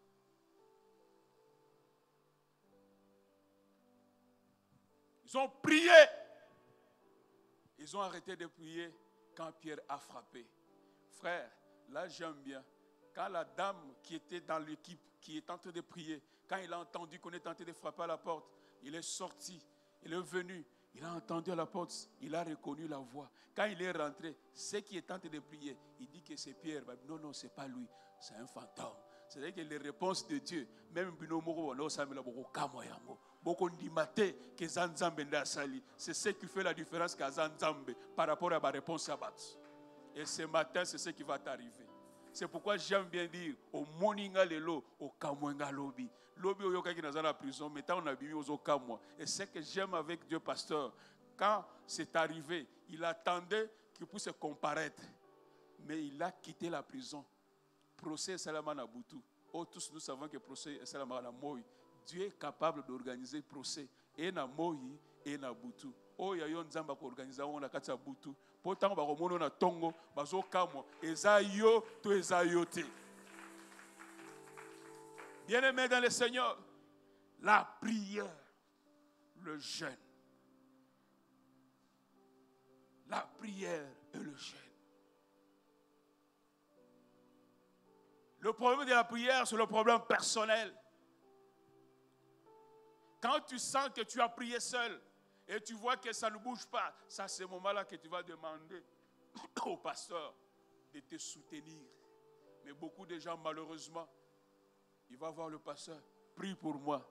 Ils ont prié. Ils ont arrêté de prier quand Pierre a frappé. Frère, là j'aime bien. Quand la dame qui était dans l'équipe, qui est en train de prier, quand il a entendu qu'on est en train de frapper à la porte, il est sorti, il est venu, il a entendu à la porte, il a reconnu la voix. Quand il est rentré, ce qui est en train de prier, il dit que c'est Pierre. Non, non, ce n'est pas lui, c'est un fantôme. C'est-à-dire que les réponses de Dieu, même c'est ce qui fait la différence par rapport à ma réponse à Bat. Et ce matin, c'est ce qui va t'arriver. C'est pourquoi j'aime bien dire au moninga lelo, au kamwenga lobi. Lobi oyoka qui est dans la prison, mais on a bimi aux kamwa. Et c'est que j'aime avec Dieu, pasteur. Quand c'est arrivé, il attendait qu'il puisse comparaître. Mais il a quitté la prison. Procès Salama Nabutu. Oh, tous nous savons que procès Salama Namoy. Dieu est capable d'organiser procès. Et na Moyi et na Butu. Oh, il y a un Zamba qui organise on a Katsa Butu. Pourtant, on a Tongo, Bazo Kamo, Ezayo, to Ezayote. Bien-aimés dans le Seigneur, la prière, le jeûne. La prière et le jeûne. Le problème de la prière, c'est le problème personnel. Quand tu sens que tu as prié seul et tu vois que ça ne bouge pas, c'est à ce moment-là que tu vas demander au pasteur de te soutenir. Mais beaucoup de gens, malheureusement, ils vont voir le pasteur, prie pour moi.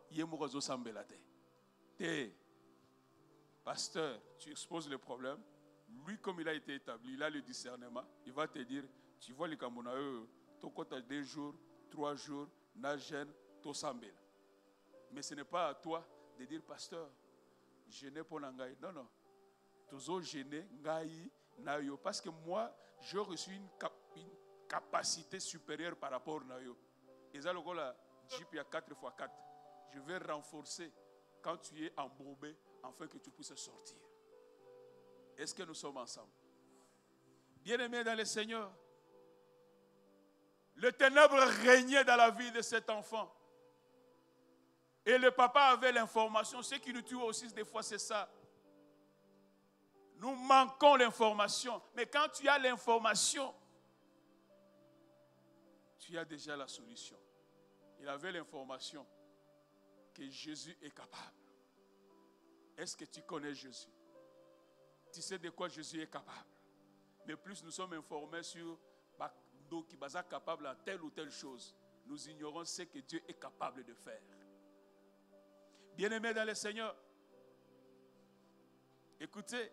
Pasteur, tu exposes le problème. Lui, comme il a été établi, il a le discernement. Il va te dire, tu vois les Camerounais, ton compte a 2 jours, 3 jours, Nagen, Tosambela. Mais ce n'est pas à toi de dire, pasteur, jeûner pour Nangaï. Non, non. Toujours jeûner, Ngaï, Nayo. Parce que moi, j'ai reçu une capacité supérieure par rapport à Nayo. Et ça, le gars, la Jeep, il y a 4x4. Je vais renforcer quand tu es embourbé, afin que tu puisses sortir. Est-ce que nous sommes ensemble? Bien-aimés dans le Seigneur, le ténèbre régnait dans la vie de cet enfant. Et le papa avait l'information. Ce qui nous tue aussi des fois, c'est ça. Nous manquons l'information. Mais quand tu as l'information, tu as déjà la solution. Il avait l'information que Jésus est capable. Est-ce que tu connais Jésus? Tu sais de quoi Jésus est capable. Mais plus nous sommes informés sur qui est capable à telle ou telle chose, nous ignorons ce que Dieu est capable de faire. Bien-aimés dans le Seigneur, écoutez,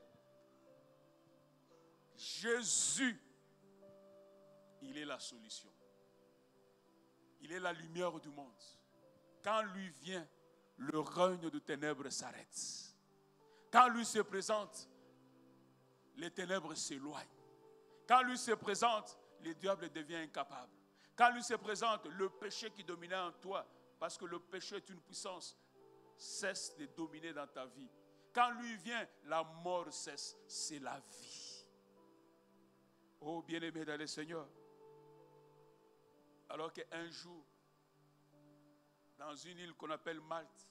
Jésus, il est la solution. Il est la lumière du monde. Quand lui vient, le règne de ténèbres s'arrête. Quand lui se présente, les ténèbres s'éloignent. Quand lui se présente, le diable devient incapable. Quand lui se présente, le péché qui dominait en toi, parce que le péché est une puissance, cesse de dominer dans ta vie. Quand lui vient, la mort cesse. C'est la vie. Oh, bien-aimé dans le Seigneur. Alors qu'un jour, dans une île qu'on appelle Malte,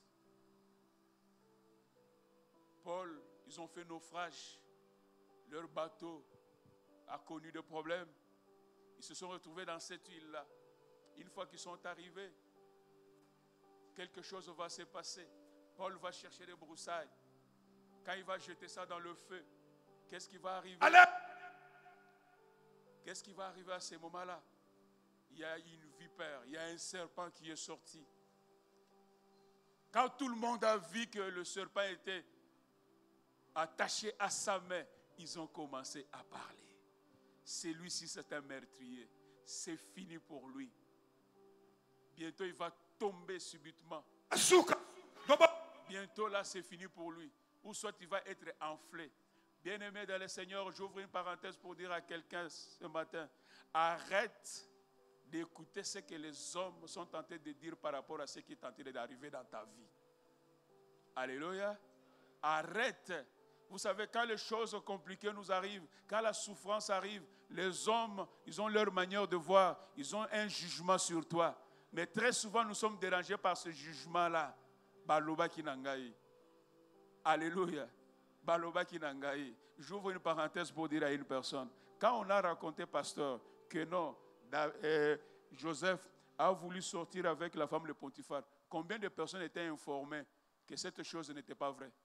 Paul, ils ont fait naufrage. Leur bateau a connu des problèmes. Ils se sont retrouvés dans cette île-là. Une fois qu'ils sont arrivés, quelque chose va se passer. Paul va chercher des broussailles. Quand il va jeter ça dans le feu, qu'est-ce qui va arriver? Qu'est-ce qui va arriver à ce moment-là? Il y a une vipère, il y a un serpent qui est sorti. Quand tout le monde a vu que le serpent était attaché à sa main, ils ont commencé à parler. Celui-ci, c'est un meurtrier. C'est fini pour lui. Bientôt, il va tomber subitement. Bientôt, là, c'est fini pour lui. Ou soit il va être enflé. Bien-aimé dans le Seigneur, j'ouvre une parenthèse pour dire à quelqu'un ce matin, arrête d'écouter ce que les hommes sont tentés de dire par rapport à ce qui est tenté d'arriver dans ta vie. Alléluia. Arrête. Vous savez, quand les choses compliquées nous arrivent, quand la souffrance arrive, les hommes, ils ont leur manière de voir, ils ont un jugement sur toi. Mais très souvent, nous sommes dérangés par ce jugement-là. Baloba kinangai. Alléluia. Baloba kinangai. J'ouvre une parenthèse pour dire à une personne, quand on a raconté, pasteur, que non, Joseph a voulu sortir avec la femme de Potiphar, combien de personnes étaient informées que cette chose n'était pas vraie?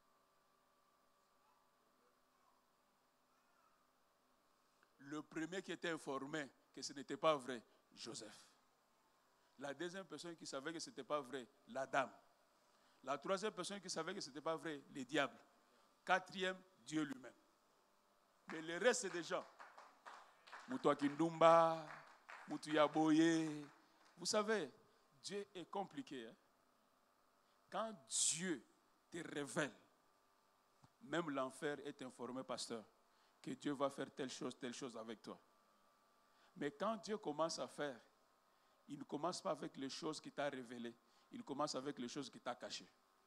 Le premier qui était informé que ce n'était pas vrai, Joseph. La deuxième personne qui savait que ce n'était pas vrai, la dame. La troisième personne qui savait que ce n'était pas vrai, les diables. Quatrième, Dieu lui-même. Mais le reste des gens, Moutouaki Ndumba, Vous savez, Dieu est compliqué. Hein? Quand Dieu te révèle, même l'enfer est informé, pasteur, que Dieu va faire telle chose avec toi. Mais quand Dieu commence à faire, il ne commence pas avec les choses qu'il t'a révélées, il commence avec les choses qu'il t'a cachées.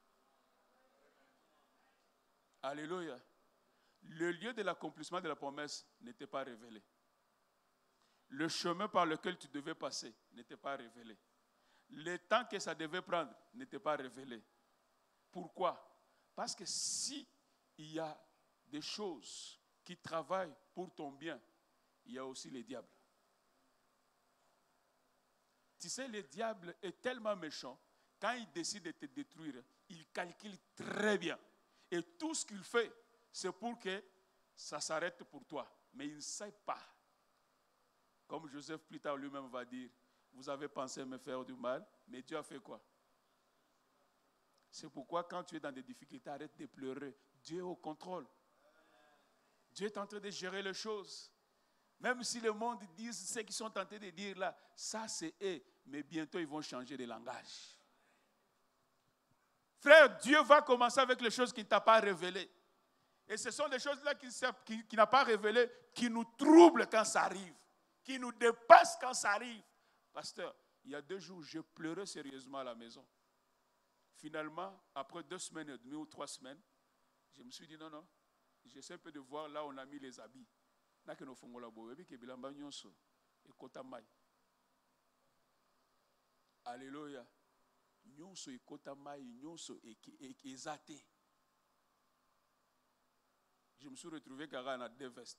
Alléluia. Le lieu de l'accomplissement de la promesse n'était pas révélé. Le chemin par lequel tu devais passer n'était pas révélé. Le temps que ça devait prendre n'était pas révélé. Pourquoi? Parce que si il y a des choses qui travaillent pour ton bien, il y a aussi les diables. Tu sais, le diable est tellement méchant, quand il décide de te détruire, il calcule très bien. Et tout ce qu'il fait, c'est pour que ça s'arrête pour toi. Mais il ne sait pas. Comme Joseph plus tard lui-même va dire, vous avez pensé me faire du mal, mais Dieu a fait quoi? C'est pourquoi quand tu es dans des difficultés, arrête de pleurer. Dieu est au contrôle. Dieu est en train de gérer les choses. Même si le monde dit ce qu'ils sont tentés de dire là, ça c'est eux, mais bientôt ils vont changer de langage. Frère, Dieu va commencer avec les choses qu'il ne t'a pas révélées. Et ce sont des choses-là qu'il n'a pas révélées, qui nous troublent quand ça arrive, qui nous dépassent quand ça arrive. Pasteur, il y a 2 jours, je pleurais sérieusement à la maison. Finalement, après 2 semaines et demie ou 3 semaines, je me suis dit non, j'essaie un peu de voir là où on a mis les habits. Alléluia. Nyonso ekota mai, nyonso ezate. Je me suis retrouvé car on a 2 vestes.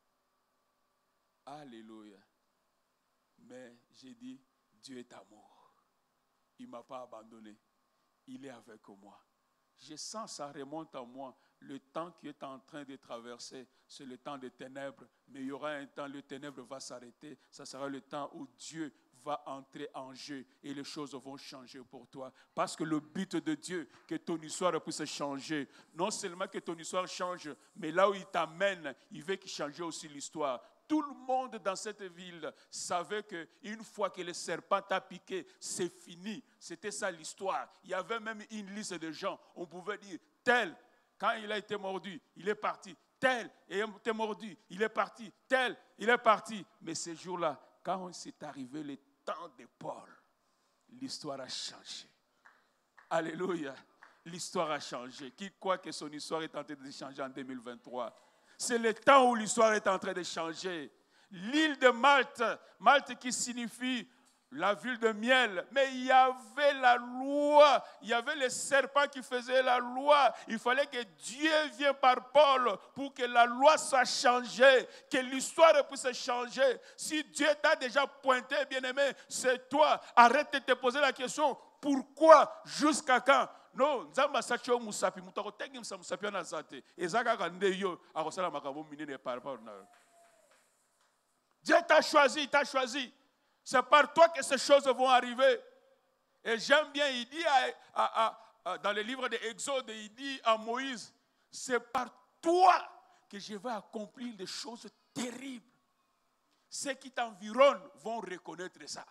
Alléluia. Mais j'ai dit, Dieu est amour. Il ne m'a pas abandonné. Il est avec moi. Je sens ça remonte en moi. Le temps qui est en train de traverser, c'est le temps des ténèbres. Mais il y aura un temps, le ténèbre va s'arrêter. Ça sera le temps où Dieu va entrer en jeu et les choses vont changer pour toi. Parce que le but de Dieu, que ton histoire puisse changer. Non seulement que ton histoire change, mais là où il t'amène, il veut qu'il change aussi l'histoire. Tout le monde dans cette ville savait qu'une fois que le serpent t'a piqué, c'est fini. C'était ça l'histoire. Il y avait même une liste de gens. On pouvait dire, tel, quand il a été mordu, il est parti. Tel, il a été mordu, il est parti. Tel, il est parti. Mais ce jour-là, quand c'est arrivé le temps de Paul, l'histoire a changé. Alléluia. L'histoire a changé. Qui croit que son histoire est en train de changer en 2023? C'est le temps où l'histoire est en train de changer. L'île de Malte, Malte qui signifie la ville de miel, mais il y avait la loi, il y avait les serpents qui faisaient la loi. Il fallait que Dieu vienne par Paul pour que la loi soit changée, que l'histoire puisse changer. Si Dieu t'a déjà pointé, bien-aimé, c'est toi. Arrête de te poser la question, pourquoi, jusqu'à quand? Non, nzamba sacho musapi mutako tengi musapi na zate. Ezaka kande yo akosala makambo minene par rapport na. Dieu t'a choisi, il t'a choisi. C'est par toi que ces choses vont arriver. Et j'aime bien, il dit dans le livre de Exode, il dit à Moïse, c'est par toi que je vais accomplir des choses terribles. Ceux qui t'environnent vont reconnaître ça.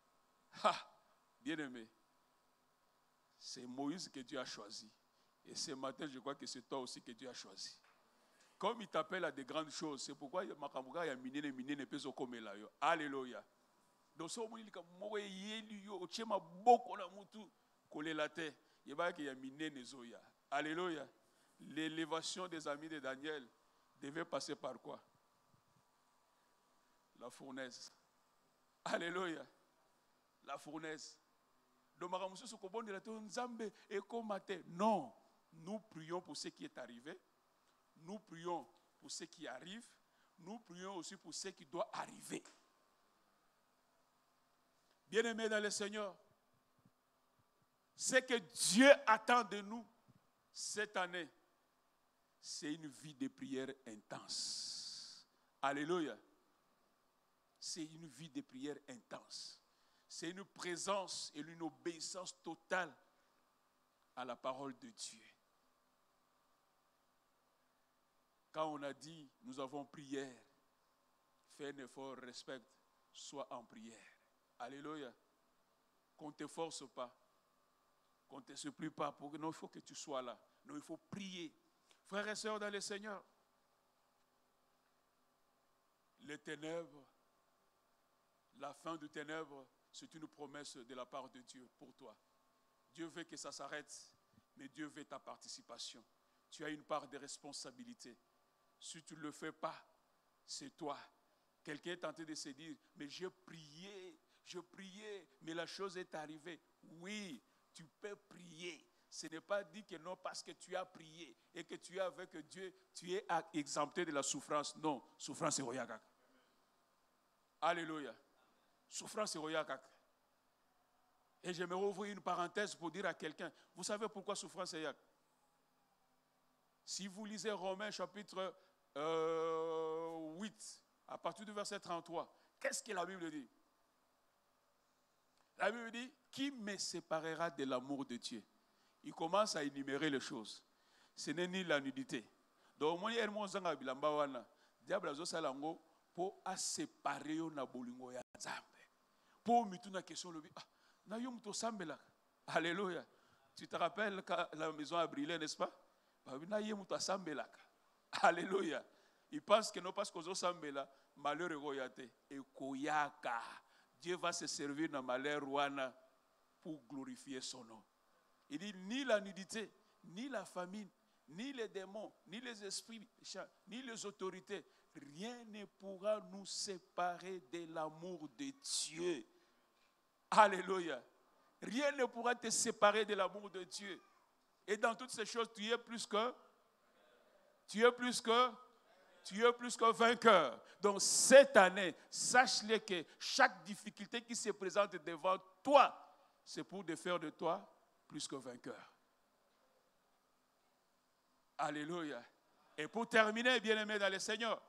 Bien aimé. C'est Moïse que Dieu a choisi. Et ce matin, je crois que c'est toi aussi que Dieu a choisi. Comme il t'appelle à des grandes choses, c'est pourquoi il y a minene peso comme là. Alléluia. Donc ça, il y a minene zoya. Alléluia. L'élévation des amis de Daniel devait passer par quoi? La fournaise. Alléluia. La fournaise. Non, nous prions pour ce qui est arrivé, nous prions pour ce qui arrive, nous prions aussi pour ce qui doit arriver. Bien-aimés dans le Seigneur, ce que Dieu attend de nous cette année, c'est une vie de prière intense. Alléluia. C'est une vie de prière intense. C'est une présence et une obéissance totale à la parole de Dieu. Quand on a dit, nous avons prière, fais un effort, respecte, sois en prière. Alléluia. Qu'on ne te force pas. Qu'on ne te supplie pas. Non, il faut que tu sois là. Non, il faut prier. Frères et sœurs dans le Seigneur, les ténèbres, la fin des ténèbres, c'est une promesse de la part de Dieu pour toi. Dieu veut que ça s'arrête, mais Dieu veut ta participation. Tu as une part de responsabilité. Si tu ne le fais pas, c'est toi. Quelqu'un est tenté de se dire, mais j'ai prié, mais la chose est arrivée. Oui, tu peux prier. Ce n'est pas dit que non, parce que tu as prié et que tu es avec Dieu, tu es exempté de la souffrance. Non, souffrance est royale. Alléluia. Souffrance est royale. Et j'aimerais ouvrir une parenthèse pour dire à quelqu'un, vous savez pourquoi souffrance est royale? Si vous lisez Romains chapitre 8, à partir du verset 33, qu'est-ce que la Bible dit? La Bible dit, qui me séparera de l'amour de Dieu? Il commence à énumérer les choses. Ce n'est ni la nudité. Donc, moi, le diable a salango pour séparer na bolingo ya Nzambe. Pour mituna question le na yo muto sambela. Alléluia. Tu te rappelles quand la maison a brûlé, n'est-ce pas? Na yo muto sambela. Alléluia. Il pense que non parce que sambela malheur goyate et koyaka. Dieu va se servir dans malheur wana pour glorifier son nom. Il dit ni la nudité, ni la famine, ni les démons, ni les esprits, ni les autorités, rien ne pourra nous séparer de l'amour de Dieu. Alléluia. Rien ne pourra te séparer de l'amour de Dieu. Et dans toutes ces choses, tu es plus que vainqueur. Donc cette année, sache-le que chaque difficulté qui se présente devant toi, c'est pour te faire de toi plus que vainqueur. Alléluia. Et pour terminer, bien-aimés dans le Seigneur,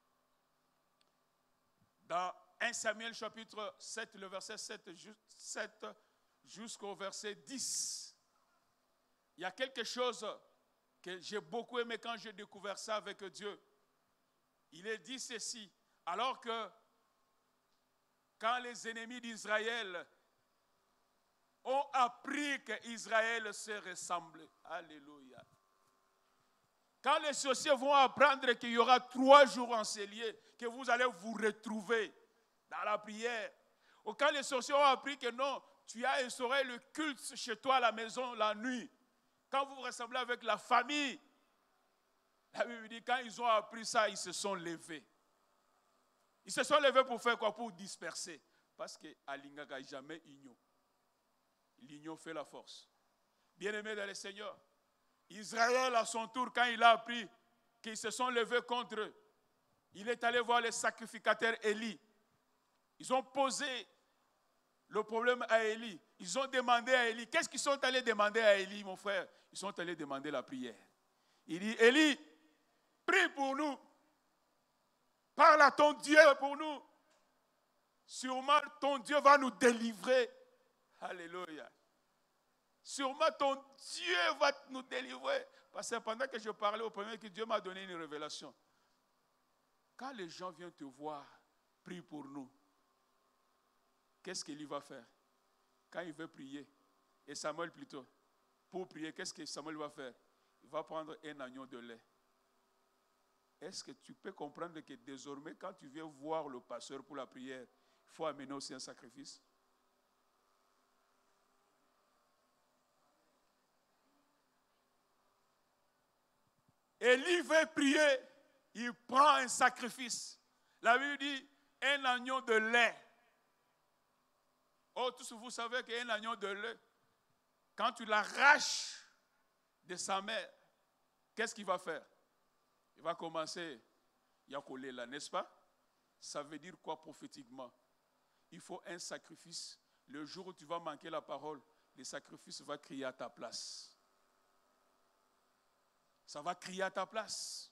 dans 1 Samuel chapitre 7, le verset 7 jusqu'au verset 10, il y a quelque chose que j'ai beaucoup aimé quand j'ai découvert ça avec Dieu. Il est dit ceci, alors que quand les ennemis d'Israël ont appris qu'Israël se ressemblait. Alléluia. Quand les sorciers vont apprendre qu'il y aura 3 jours ensoleillés, que vous allez vous retrouver dans la prière. Ou quand les sorciers ont appris que non, tu as instauré le culte chez toi à la maison la nuit. Quand vous vous ressemblez avec la famille, la Bible dit quand ils ont appris ça, ils se sont levés. Ils se sont levés pour faire quoi? Pour disperser. Parce que Alingaka jamais union. L'union fait la force. Bien-aimés dans le Seigneur, Israël à son tour, quand il a appris qu'ils se sont levés contre eux, il est allé voir les sacrificateurs Élie. Ils ont posé le problème à Élie. Ils ont demandé à Élie. Qu'est-ce qu'ils sont allés demander à Élie, mon frère? Ils sont allés demander la prière. Il dit, Élie, prie pour nous. Parle à ton Dieu pour nous. Sûrement ton Dieu va nous délivrer. Alléluia. Sûrement ton Dieu va nous délivrer. Parce que pendant que je parlais au premier, que Dieu m'a donné une révélation. Quand les gens viennent te voir, prie pour nous. Qu'est-ce qu'il va faire? Quand il veut prier, et Samuel plutôt, pour prier, qu'est-ce que Samuel va faire? Il va prendre un agneau de lait. Est-ce que tu peux comprendre que désormais, quand tu viens voir le pasteur pour la prière, il faut amener aussi un sacrifice? Élie veut prier, il prend un sacrifice. La Bible dit un agneau de lait. Oh, tous vous savez qu'un agneau de lait, quand tu l'arraches de sa mère, qu'est-ce qu'il va faire? Il va commencer, Yakolé là, n'est-ce pas? Ça veut dire quoi prophétiquement? Il faut un sacrifice. Le jour où tu vas manquer la parole, le sacrifice va crier à ta place. Ça va crier à ta place.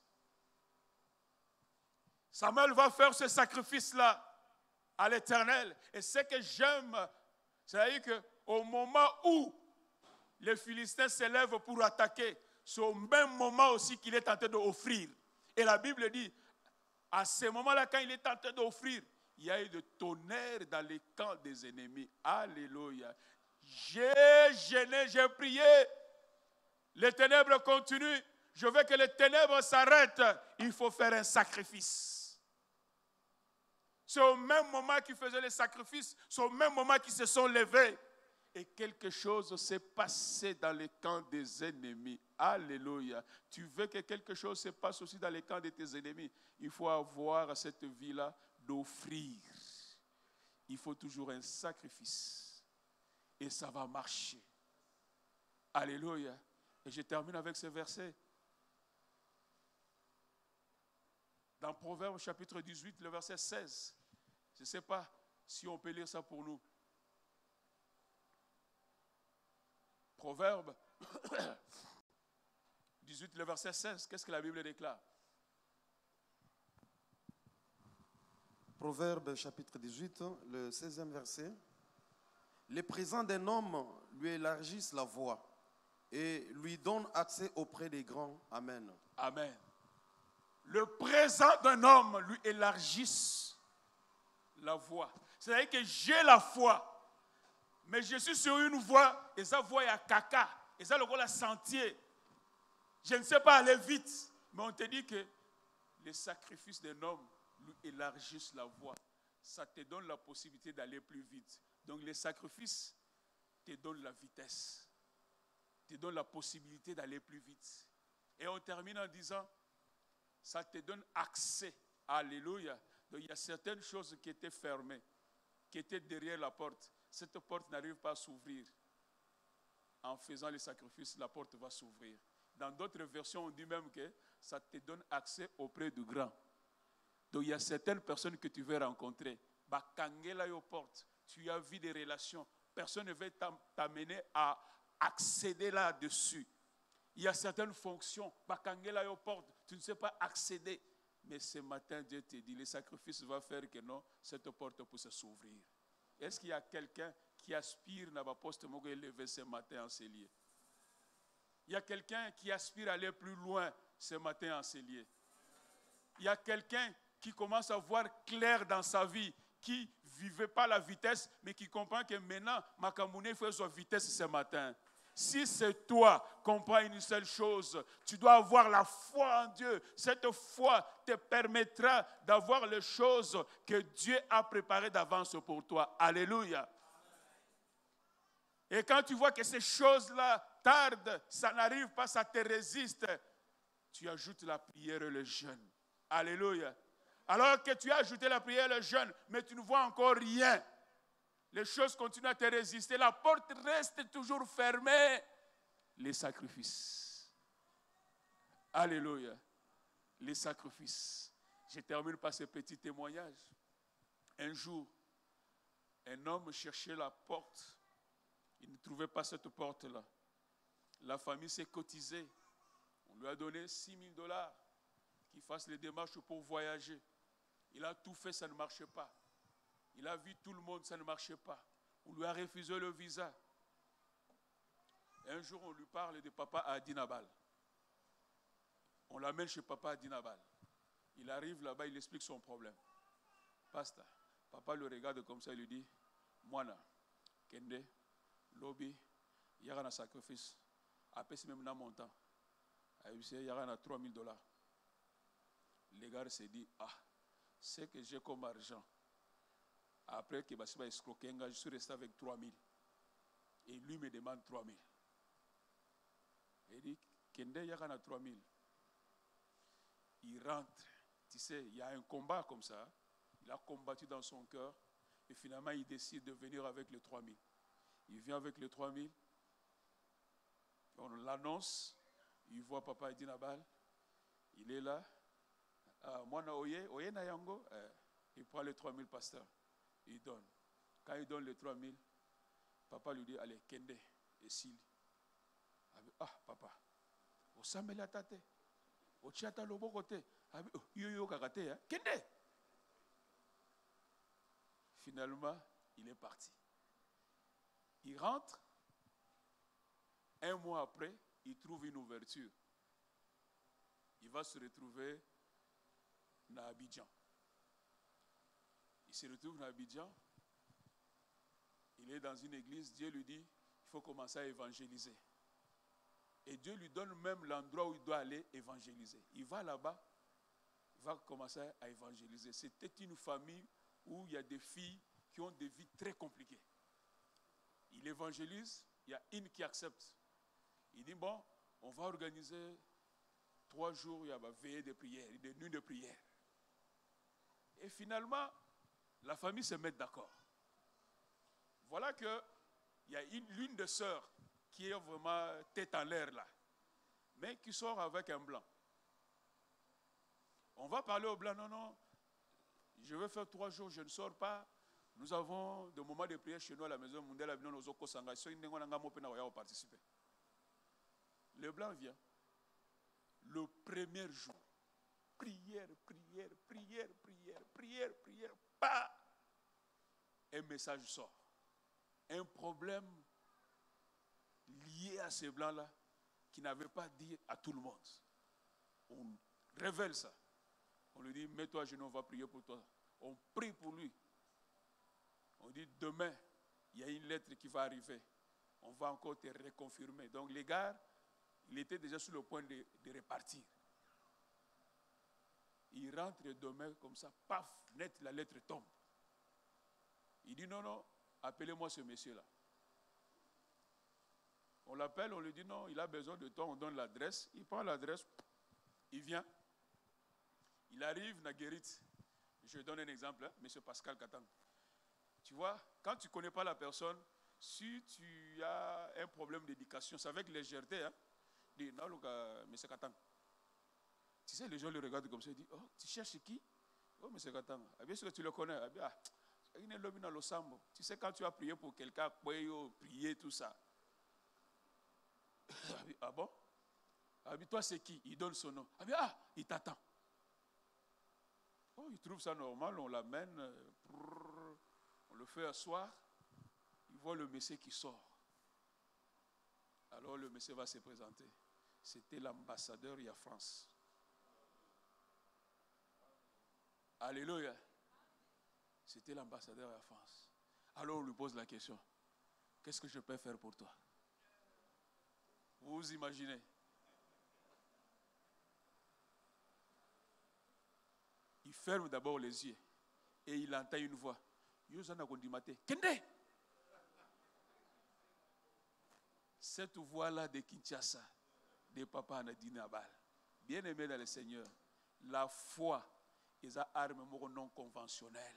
Samuel va faire ce sacrifice-là à l'Éternel. Et ce que j'aime, c'est-à-dire qu'au moment où les Philistins se lèvent pour attaquer, c'est au même moment aussi qu'il est en train d'offrir. Et la Bible dit, à ce moment-là, quand il est en train d'offrir, il y a eu de tonnerre dans les camps des ennemis. Alléluia. J'ai gêné, j'ai prié. Les ténèbres continuent. Je veux que les ténèbres s'arrêtent. Il faut faire un sacrifice. C'est au même moment qu'ils faisaient les sacrifices, c'est au même moment qu'ils se sont levés. Et quelque chose s'est passé dans les camps des ennemis. Alléluia. Tu veux que quelque chose se passe aussi dans les camps de tes ennemis. Il faut avoir cette vie-là d'offrir. Il faut toujours un sacrifice. Et ça va marcher. Alléluia. Et je termine avec ce verset. Dans Proverbes chapitre 18, le verset 16. Je ne sais pas si on peut lire ça pour nous. Proverbe 18, le verset 16. Qu'est-ce que la Bible déclare? Proverbe chapitre 18, le 16e verset. Les présents d'un homme lui élargissent la voie et lui donnent accès auprès des grands. Amen. Amen. Le présent d'un homme lui élargisse la voie. C'est-à-dire que j'ai la foi, mais je suis sur une voie, et cette voie est à caca, et ça le rôle à sentier. Je ne sais pas aller vite, mais on te dit que les sacrifices d'un homme lui élargissent la voie. Ça te donne la possibilité d'aller plus vite. Donc les sacrifices te donnent la vitesse, te donnent la possibilité d'aller plus vite. Et on termine en disant, ça te donne accès. Alléluia. Donc il y a certaines choses qui étaient fermées, qui étaient derrière la porte. Cette porte n'arrive pas à s'ouvrir. En faisant les sacrifices, la porte va s'ouvrir. Dans d'autres versions, on dit même que ça te donne accès auprès du grand. Donc il y a certaines personnes que tu veux rencontrer. Bakangela aux portes. Tu as vu des relations. Personne ne veut t'amener à accéder là-dessus. Il y a certaines fonctions. Bakangela aux portes. Tu ne sais pas accéder. Mais ce matin, Dieu te dit, le sacrifice va faire que non, cette porte puisse s'ouvrir. Est-ce qu'il y a quelqu'un qui aspire à ma poste mogo élevé ce matin en ces lieux? Il y a quelqu'un qui aspire à aller plus loin ce matin en ces lieux. Il y a quelqu'un qui commence à voir clair dans sa vie, qui ne vivait pas la vitesse, mais qui comprend que maintenant, Makamouné fait sa vitesse ce matin. Si c'est toi, comprends une seule chose, tu dois avoir la foi en Dieu. Cette foi te permettra d'avoir les choses que Dieu a préparées d'avance pour toi. Alléluia. Et quand tu vois que ces choses-là tardent, ça n'arrive pas, ça te résiste, tu ajoutes la prière et le jeûne. Alléluia. Alors que tu as ajouté la prière et le jeûne, mais tu ne vois encore rien. Les choses continuent à te résister. La porte reste toujours fermée. Les sacrifices. Alléluia. Les sacrifices. Je termine par ce petit témoignage. Un jour, un homme cherchait la porte. Il ne trouvait pas cette porte-là. La famille s'est cotisée. On lui a donné $6,000 qu'il fasse les démarches pour voyager. Il a tout fait, ça ne marchait pas. Il a vu tout le monde, ça ne marchait pas. On lui a refusé le visa. Un jour, on lui parle de papa à Dinabal. On l'amène chez papa à Dinabal. Il arrive là-bas, il explique son problème. Pasteur, papa le regarde comme ça, il lui dit, Moana, Kende, Lobby, il y a un sacrifice. Après, c'est même dans mon temps. Il y a $3,000. Le gars s'est dit, c'est que j'ai comme argent. Après que Bassiba escroqué, je suis resté avec 3,000. Et lui me demande 3,000. Il dit, Kende, il y a 3,000. Il rentre. Tu sais, il y a un combat comme ça. Il a combattu dans son cœur. Et finalement, il décide de venir avec les 3,000. Il vient avec les 3,000. On l'annonce. Il voit papa Dinabal. Il est là. Moi, oye na yango. Il prend les 3,000 pasteurs. Il donne. Quand il donne les 3,000, papa lui dit, allez, Kende, et Sili. Papa, au sambe la tate, au tchata lobo kote, yo kakate, Kende. Finalement, il est parti. Il rentre. Un mois après, il trouve une ouverture. Il va se retrouver à Abidjan. Il se retrouve à Abidjan. Il est dans une église. Dieu lui dit, il faut commencer à évangéliser. Et Dieu lui donne même l'endroit où il doit aller évangéliser. Il va là-bas, il va commencer à évangéliser. C'était une famille où il y a des filles qui ont des vies très compliquées. Il évangélise, il y a une qui accepte. Il dit, bon, on va organiser 3 jours, il y a veillée de prière, des nuits de prière. Et finalement, la famille se met d'accord. Voilà qu'il y a l'une des sœurs qui est vraiment tête en l'air là, mais qui sort avec un blanc. On va parler au blanc, non, non, je vais faire 3 jours, je ne sors pas. Nous avons des moments de prière chez nous à la maison mondiale, participer. Le blanc vient. Le premier jour, prière, prière, prière, prière, prière, prière, pas. Un message sort. Un problème lié à ces blancs-là qui n'avait pas dit à tout le monde. On révèle ça. On lui dit, mets-toi à genoux, on va prier pour toi. On prie pour lui. On dit, demain, il y a une lettre qui va arriver. On va encore te reconfirmer. Donc les gars, il était déjà sur le point de repartir. Il rentre demain comme ça, paf, net, la lettre tombe. Il dit, non, non, appelez-moi ce monsieur-là. On l'appelle, on lui dit, non, il a besoin de toi, on donne l'adresse. Il prend l'adresse, il vient. Il arrive, Naguerit. Je donne un exemple, hein, monsieur Pascal Katang. Tu vois, quand tu ne connais pas la personne, si tu as un problème d'éducation, c'est avec légèreté, hein. Dis, non, monsieur Katang. Tu sais, les gens le regardent comme ça, ils disent, oh, tu cherches qui? Oh, monsieur Katang. Ah, bien sûr que tu le connais. Ah, bien, tu sais, quand tu as prié pour quelqu'un, prier, tout ça. Ah bon? Ah, toi, c'est qui? Il donne son nom. Ah, bien, il t'attend. Oh, il trouve ça normal, on l'amène, on le fait asseoir, il voit le monsieur qui sort. Alors le monsieur va se présenter. C'était l'ambassadeur de France. Alléluia. C'était l'ambassadeur de France. Alors on lui pose la question, qu'est-ce que je peux faire pour toi? Vous vous imaginez? Il ferme d'abord les yeux et il entend une voix. Kende! Cette voix-là de Kinshasa, de Papa Nadine Abal, bien aimé dans le Seigneur, la foi est une arme non conventionnelle.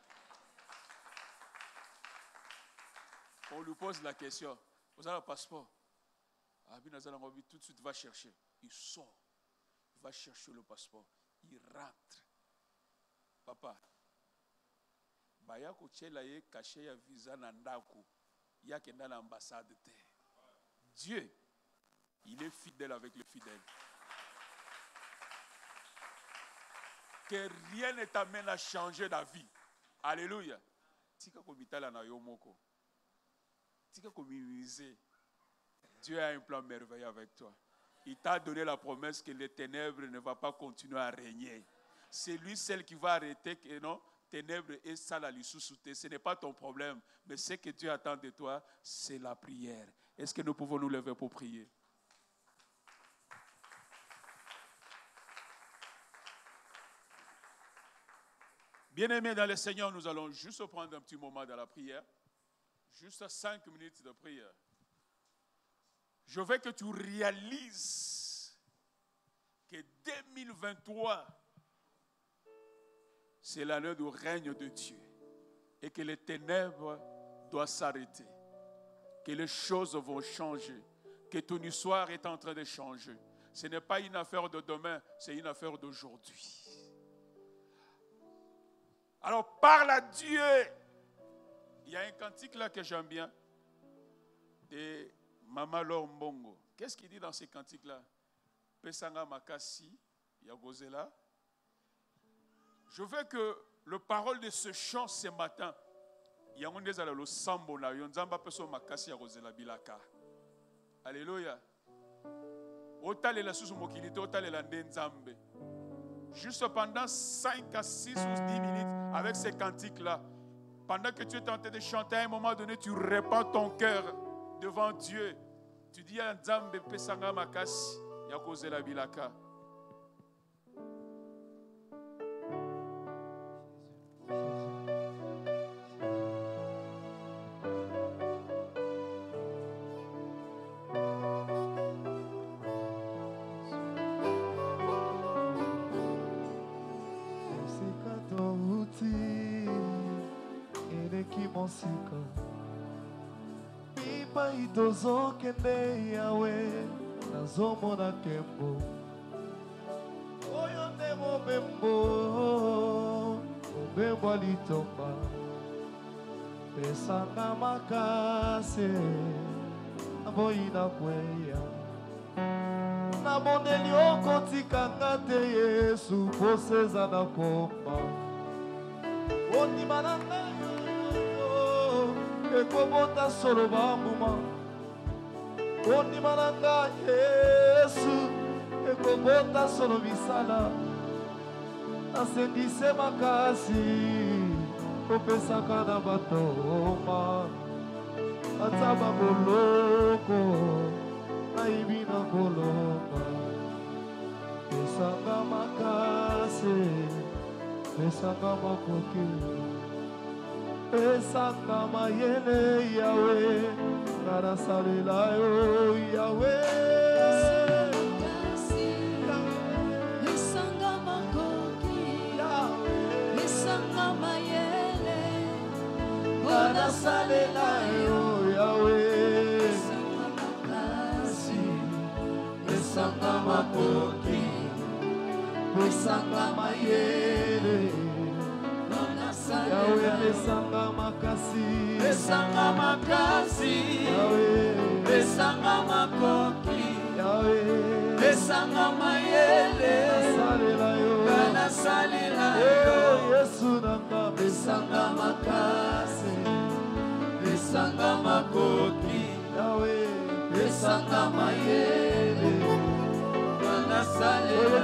On lui pose la question, vous avez un passeport? Tout de suite va chercher. Il sort, il va chercher le passeport, il rentre. Papa, baya ko chela ye caché ya visa na ndako ya kenda na ambassade te. Dieu, il est fidèle avec les fidèles. Que rien ne t'amène à changer d'avis. Alléluia. Tika ko mitala na yo moko. Tika ko minimiser. Dieu a un plan merveilleux avec toi. Il t'a donné la promesse que les ténèbres ne vont pas continuer à régner. C'est lui seul qui va arrêter que non, ténèbres et ça la sous-souter. Ce n'est pas ton problème, mais ce que Dieu attend de toi, c'est la prière. Est-ce que nous pouvons nous lever pour prier? Bien-aimés dans le Seigneur, nous allons juste prendre un petit moment dans la prière. Juste 5 minutes de prière. Je veux que tu réalises que 2023, c'est l'année du règne de Dieu et que les ténèbres doivent s'arrêter, que les choses vont changer, que ton histoire est en train de changer. Ce n'est pas une affaire de demain, c'est une affaire d'aujourd'hui. Alors parle à Dieu. Il y a un cantique là que j'aime bien de Mama Laure Mbongo. Qu'est-ce qu'il dit dans ce cantique là? Pesanga Makasi, Yagozela. Je veux que le parole de ce chant ce matin, Alléluia. juste pendant 5 à 6 ou 10 minutes avec ces cantiques-là. Pendant que tu es en train de chanter, à un moment donné, tu répands ton cœur devant Dieu. Tu dis à Nzambe pesanga makasi ya kozela bilaka. Pipa itozo kende yawe nazomo na kembo oyo nde mobembo litomba pesanga makase naboyina kweya nabondeli okotikanga te Yesu poseza na komba ondima na ngai ekobota solo bambuma ondima na ngai Yesu ekobota solo bisala nasendise makasi opesaka na batoma ata baboloko nayibi na kolonga pesanga makasi pesanga makoki pesanga mayele yawe narasalela yo yawe Pesanga makoki pesanga mayele narasalela yo yawe pesanga makoki pesanga mayele Yawe pesanga makasi pesanga makasi Yawe pesanga makoki Yawe pesanga mayele salela yo kana salela yo Yesu nanga pesanga makasi pesanga makoki Yawe pesanga mayele kana salela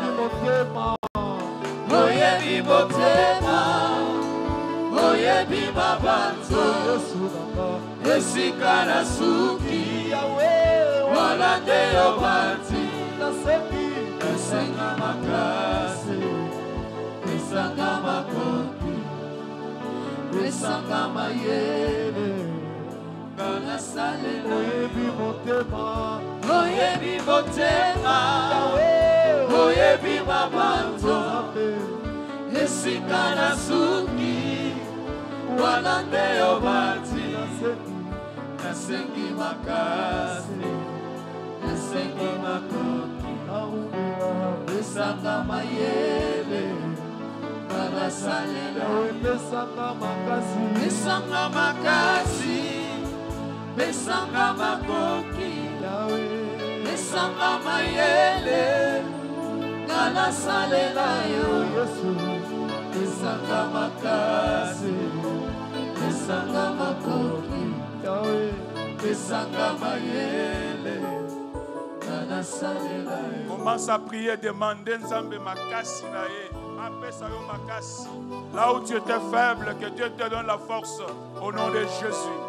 oyebi motema oyebi babanzo Yesu nanga esika na suki Yawe wala te yo banti nasengi pesanga makasi pesanga makoki pesanga mayele kana salela oyebi motema oyebi motema Yawe oyebi babanzo Nzambe esika na suki wana nde yo banti nasengi makasi nasengi makoki pesanga mayele kana salela Yawe pesanga makasi pesanga makasi pesanga makoki Yawe pesanga mayele kana salela yo Yesu pesanga makasi pesanga makoki Yawe pesanga mayele kana salela yo. Commence à prier, demander Nzambe makasi na ye. Apesa yo makasi. Là où tu étais faible, que Dieu te donne la force au nom de Jésus.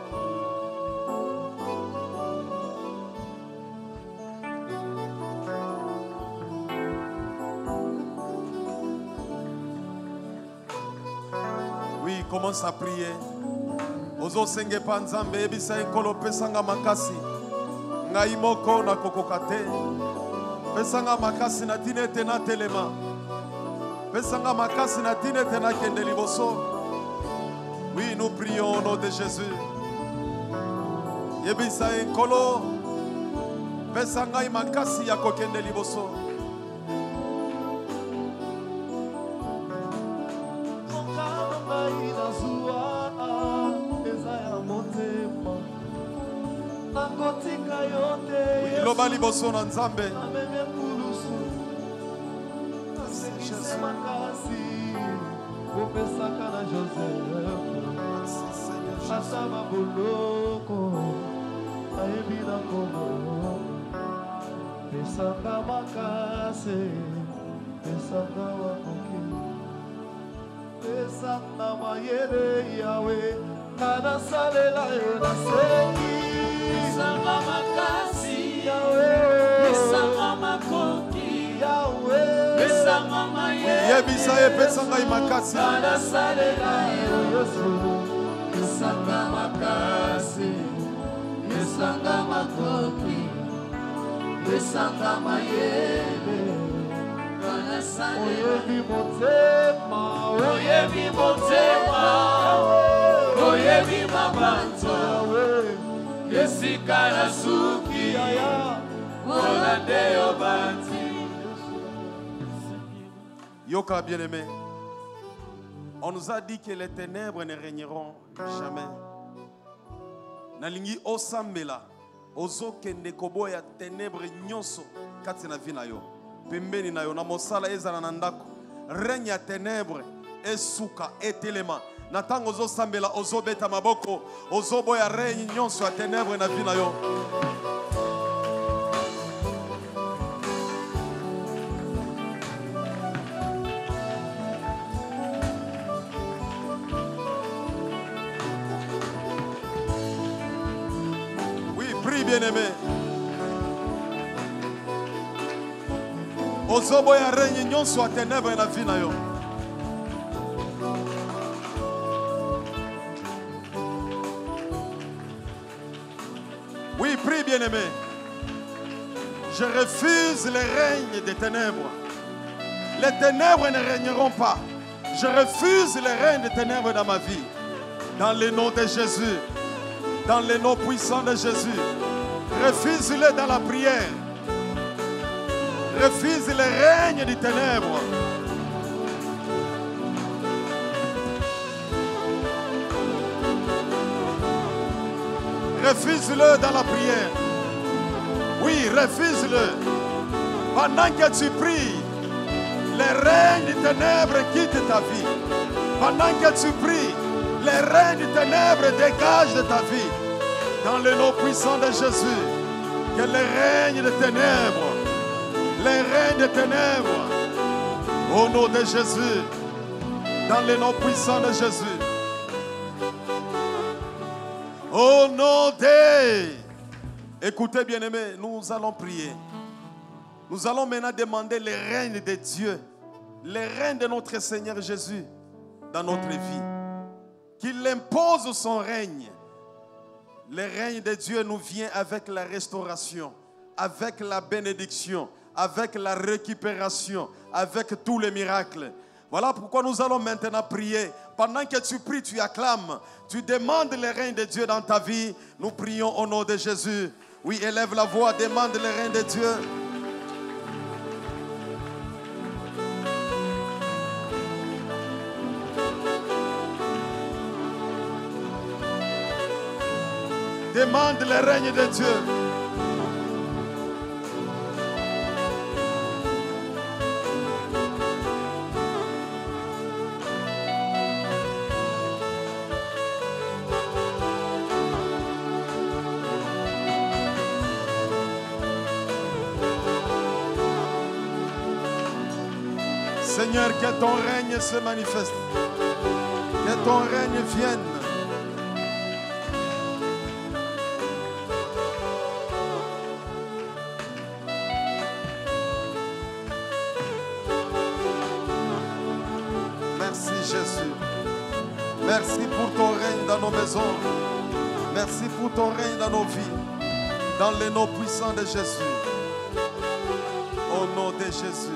Oui, commence à prier. Ozo senge pa Nzambe ebisa ekolo pesanga makasi. Ngai moko na kokoka te. Pesanga makasi na tinete na telema. Pesanga makasi na tinete na kende liboso. Oui, nous prions au nom de Jésus. Yebisa ekolo pesanga makasi ya kokende liboso. Loba liboso na Nzambe. Asaba boloko ayebi na komo pesanga makase pesanga wakoki pesanga mayele yawe ngana salela yo nasengi pesanga makasi yawe pesanga makoki yawe pesanga mayele Yebisa ye pesanga imakasi. ngana salela yo Yesu pesanga makasi pesanga makoki pesanga mayele ngana salela oyebi motema oyebi motema oyebi mabanzo yawe esika na suki yaya mpona nde yo banzi Yoka bien-aimé, on nous a dit que les ténèbres ne régneront jamais. Nalingi osambela, ozokende koboya ténèbres nyonso kati na vie na yo. Pembeni na yo na mosala ezala na ndako. Règne ya ténèbres esuka etelema. Na tango ozosambela ozobeta maboko, ozoboya règne nyonso ya ténèbres na vie na yo. Bien-aimé, ozoboya règne nyonso ya ténèbres na vie na yo. Oui, prie bien-aimé. Je refuse le règne des ténèbres. Les ténèbres ne régneront pas. Je refuse le règne des ténèbres dans ma vie. Dans le nom de Jésus. Dans le nom puissant de Jésus. Refuse-le dans la prière. Refuse le règne des ténèbres. Refuse-le dans la prière. Oui, refuse-le. Pendant que tu pries, le règne des ténèbres quitte ta vie. Pendant que tu pries, le règne des ténèbres dégage de ta vie. Dans le nom puissant de Jésus, que le règne des ténèbres, le règne des ténèbres, au nom de Jésus, dans le nom puissant de Jésus, au nom de... Écoutez bien-aimés, nous allons prier. Nous allons maintenant demander le règne de Dieu, le règne de notre Seigneur Jésus dans notre vie. Qu'il impose son règne. Le règne de Dieu nous vient avec la restauration, avec la bénédiction, avec la récupération, avec tous les miracles. Voilà pourquoi nous allons maintenant prier. Pendant que tu pries, tu acclames, tu demandes le règne de Dieu dans ta vie. Nous prions au nom de Jésus. Oui, élève la voix, demande le règne de Dieu. Demande le règne de Dieu. Seigneur, que ton règne se manifeste. Que ton règne vienne. Merci Jésus. Merci pour ton règne dans nos maisons. Merci pour ton règne dans nos vies. Dans le nom puissant de Jésus. Au nom de Jésus.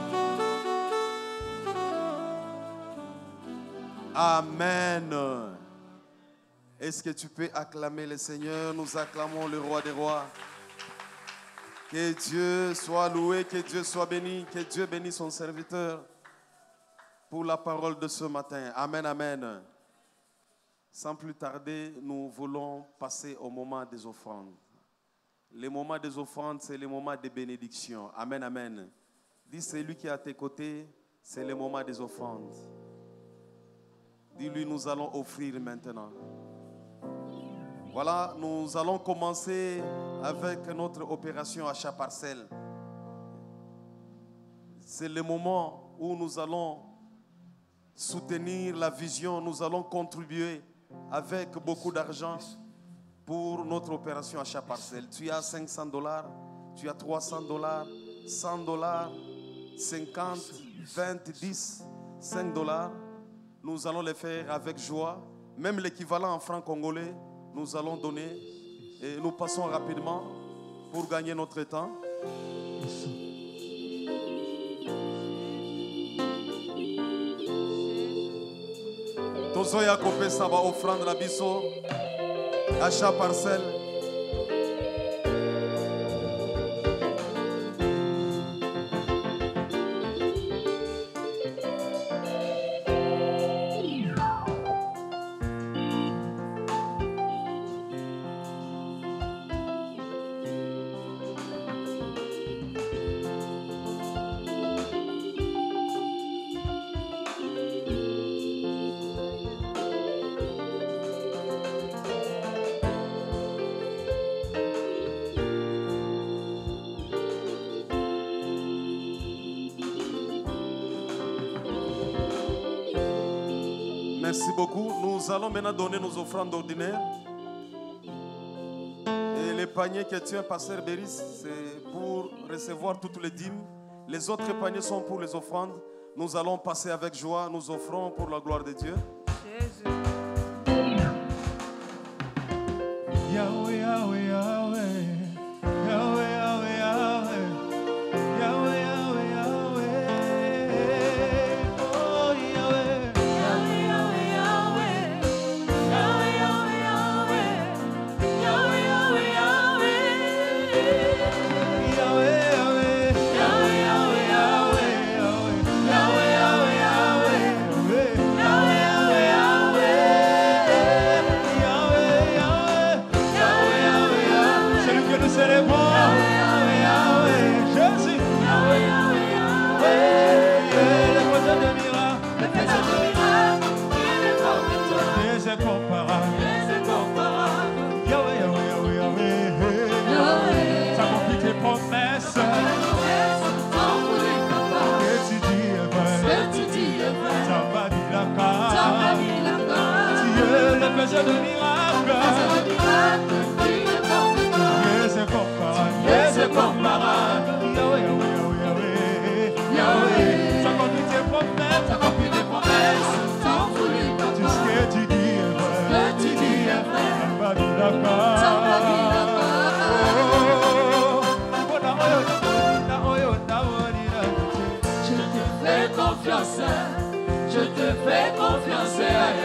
Amen. Est-ce que tu peux acclamer le Seigneur? Nous acclamons le roi des rois. Que Dieu soit loué, que Dieu soit béni, que Dieu bénisse son serviteur pour la parole de ce matin. Amen, amen. Sans plus tarder, nous voulons passer au moment des offrandes. Le moment des offrandes, c'est le moment de bénédiction. Amen, amen. Dis, c'est lui qui est à tes côtés, c'est le moment des offrandes. Dis-lui, nous allons offrir maintenant. Voilà, nous allons commencer avec notre opération achat parcelle. c'est le moment où nous allons soutenir la vision, nous allons contribuer avec beaucoup d'argent pour notre opération achat parcelle. Tu as $500, tu as $300, $100, 50, 20, 10, $5. Nous allons les faire avec joie. Même l'équivalent en francs congolais, nous allons donner. Et nous passons rapidement pour gagner notre temps. Tozoya kopesa ba offrande na biso achat parcelle. Merci beaucoup. Nous allons maintenant donner nos offrandes ordinaires. Et les paniers que tient Pasteur Béris, c'est pour recevoir toutes les dîmes. Les autres paniers sont pour les offrandes. Nous allons passer avec joie. Nous offrons pour la gloire de Dieu. Jésus. Yahweh, Yahweh, Yahweh. Yahweh, Yahweh, Yahweh. Yahweh, Yahweh, Yahweh. Oh, Yahweh. Yahweh, Yahweh, Yahweh. Yahweh, Yahweh, Yahweh. Yahweh, Yahweh, Yahweh. Yahweh, Yahweh. Yahweh, Yahweh, Yahweh. Yahweh, Yahweh, Yahweh. Yahweh, Yahweh, Yahweh. Yahweh, Yahweh. Yahweh, Yahweh, Yahweh. C'est lui que nous célébrons. Yahweh, Yahweh, Jésus. Yahweh, Yahweh, Yahweh. Le faiseur de miracles. Le faiseur de miracles, il est comme toi. Les incomparables. Les incomparables. Yahweh, Yahweh, Yahweh, Yahweh. Yahweh. Ça accomplit tes promesses. Tant pour les capables. Que tu dis est vrai. Ce que tu dis est vrai. Ça va dire la carte. Tant la vie, la gloire. Dieu, le faiseur de miracles. Faiseur de miracles, il est comme toi. Les incomparables. Les incomparables. Yahweh, Yahweh, Yahweh, Yahweh. Yahweh. Ça accomplit tes promesses. Ça accomplit tes promesses. Tant pour les Tout ce capables. que tu dis est vrai. Ce que tu dis est vrai. Ça va dire la carte. Tant la vie, la gloire. Je te fais confiance. Je te fais confiance.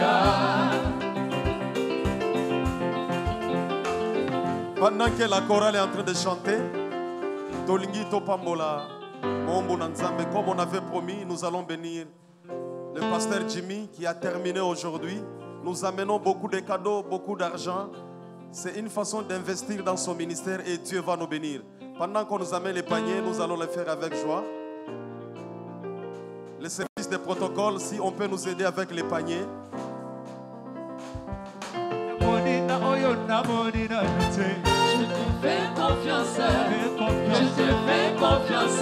Pendant que la chorale est en train de chanter, Tolingi Topambola, Mombo Nanzambe, comme on avait promis, nous allons bénir le pasteur Jimmy qui a terminé aujourd'hui. Nous amenons beaucoup de cadeaux, beaucoup d'argent. C'est une façon d'investir dans son ministère et Dieu va nous bénir. Pendant qu'on nous amène les paniers, nous allons les faire avec joie. Le service de protocole, si on peut nous aider avec les paniers. Je te fais confiance. Je te fais confiance.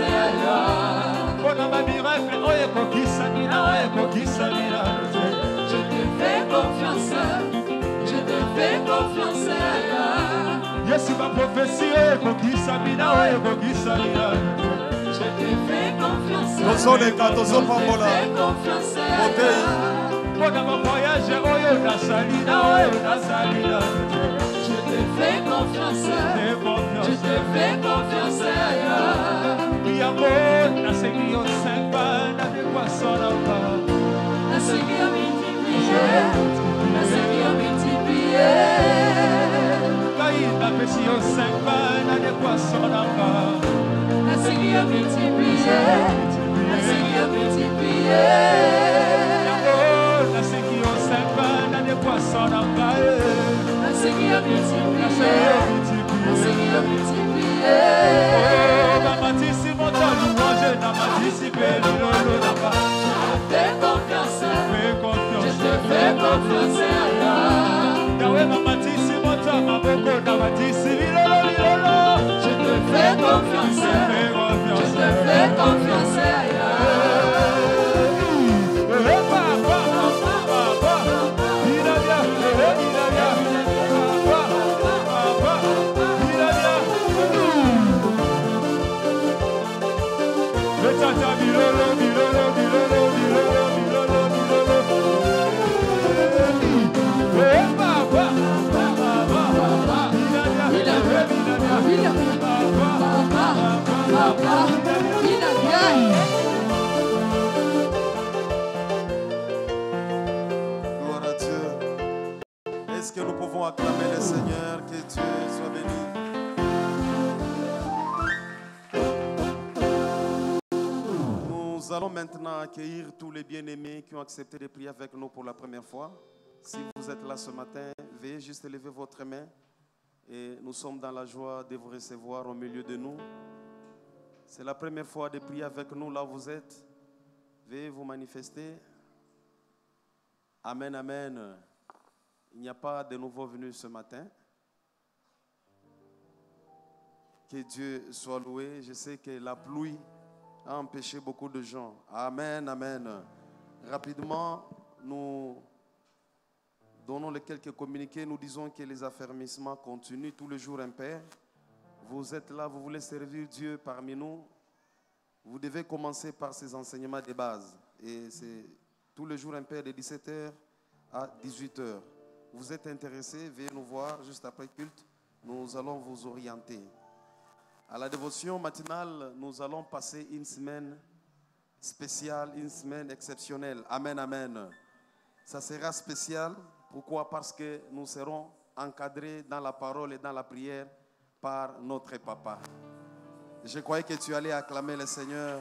Je te fais confiance. Je te fais confiance. Yesu ma prophétie, kokisabina, kokisabina. Je te fais confiance. Tozoleka, tozopambola. Je te fais confiance. Motei. Pona ma voyage, oyo nasalina, oyo nasalina. Je te fais confiance. Je te fais confiance. Yamo, nasengi o sengba, na de kwasona ba. Nasengi o multiplier. Nasengi o multiplier. Kai na pesi o sengba, na de kwasona ba. Nasengi o multiplier. Nasengi o multiplier. Yamo, nasengi o sengba, na de kwasona ba. Nasengi o multiplier. Nasengi o multiplier. Matisi monta louange, na matisi pelilo na ba. Je te fais confiance. Je te fais confiance. Yahweh ma matisi monta maboko, na matisi lilolo. Je te fais confiance. Je te fais confiance. Nous allons maintenant accueillir tous les bien-aimés qui ont accepté de prier avec nous pour la première fois. Si vous êtes là ce matin, veuillez juste lever votre main. Et nous sommes dans la joie de vous recevoir au milieu de nous. C'est la première fois de prier avec nous là où vous êtes. Veuillez vous manifester. Amen, amen. Il n'y a pas de nouveaux venus ce matin. Que Dieu soit loué. Je sais que la pluie a empêché beaucoup de gens. Amen, amen. Rapidement, nous donnons les quelques communiqués. Nous disons que les affermissements continuent tous les jours impairs. Vous êtes là, vous voulez servir Dieu parmi nous. Vous devez commencer par ces enseignements de base. Et c'est tous les jours impairs de 17h à 18h. Vous êtes intéressés, veuillez nous voir juste après le culte. Nous allons vous orienter. À la dévotion matinale, nous allons passer une semaine spéciale, une semaine exceptionnelle. Amen, amen. Ça sera spécial. Pourquoi? Parce que nous serons encadrés dans la parole et dans la prière par notre papa. Je croyais que tu allais acclamer le Seigneur.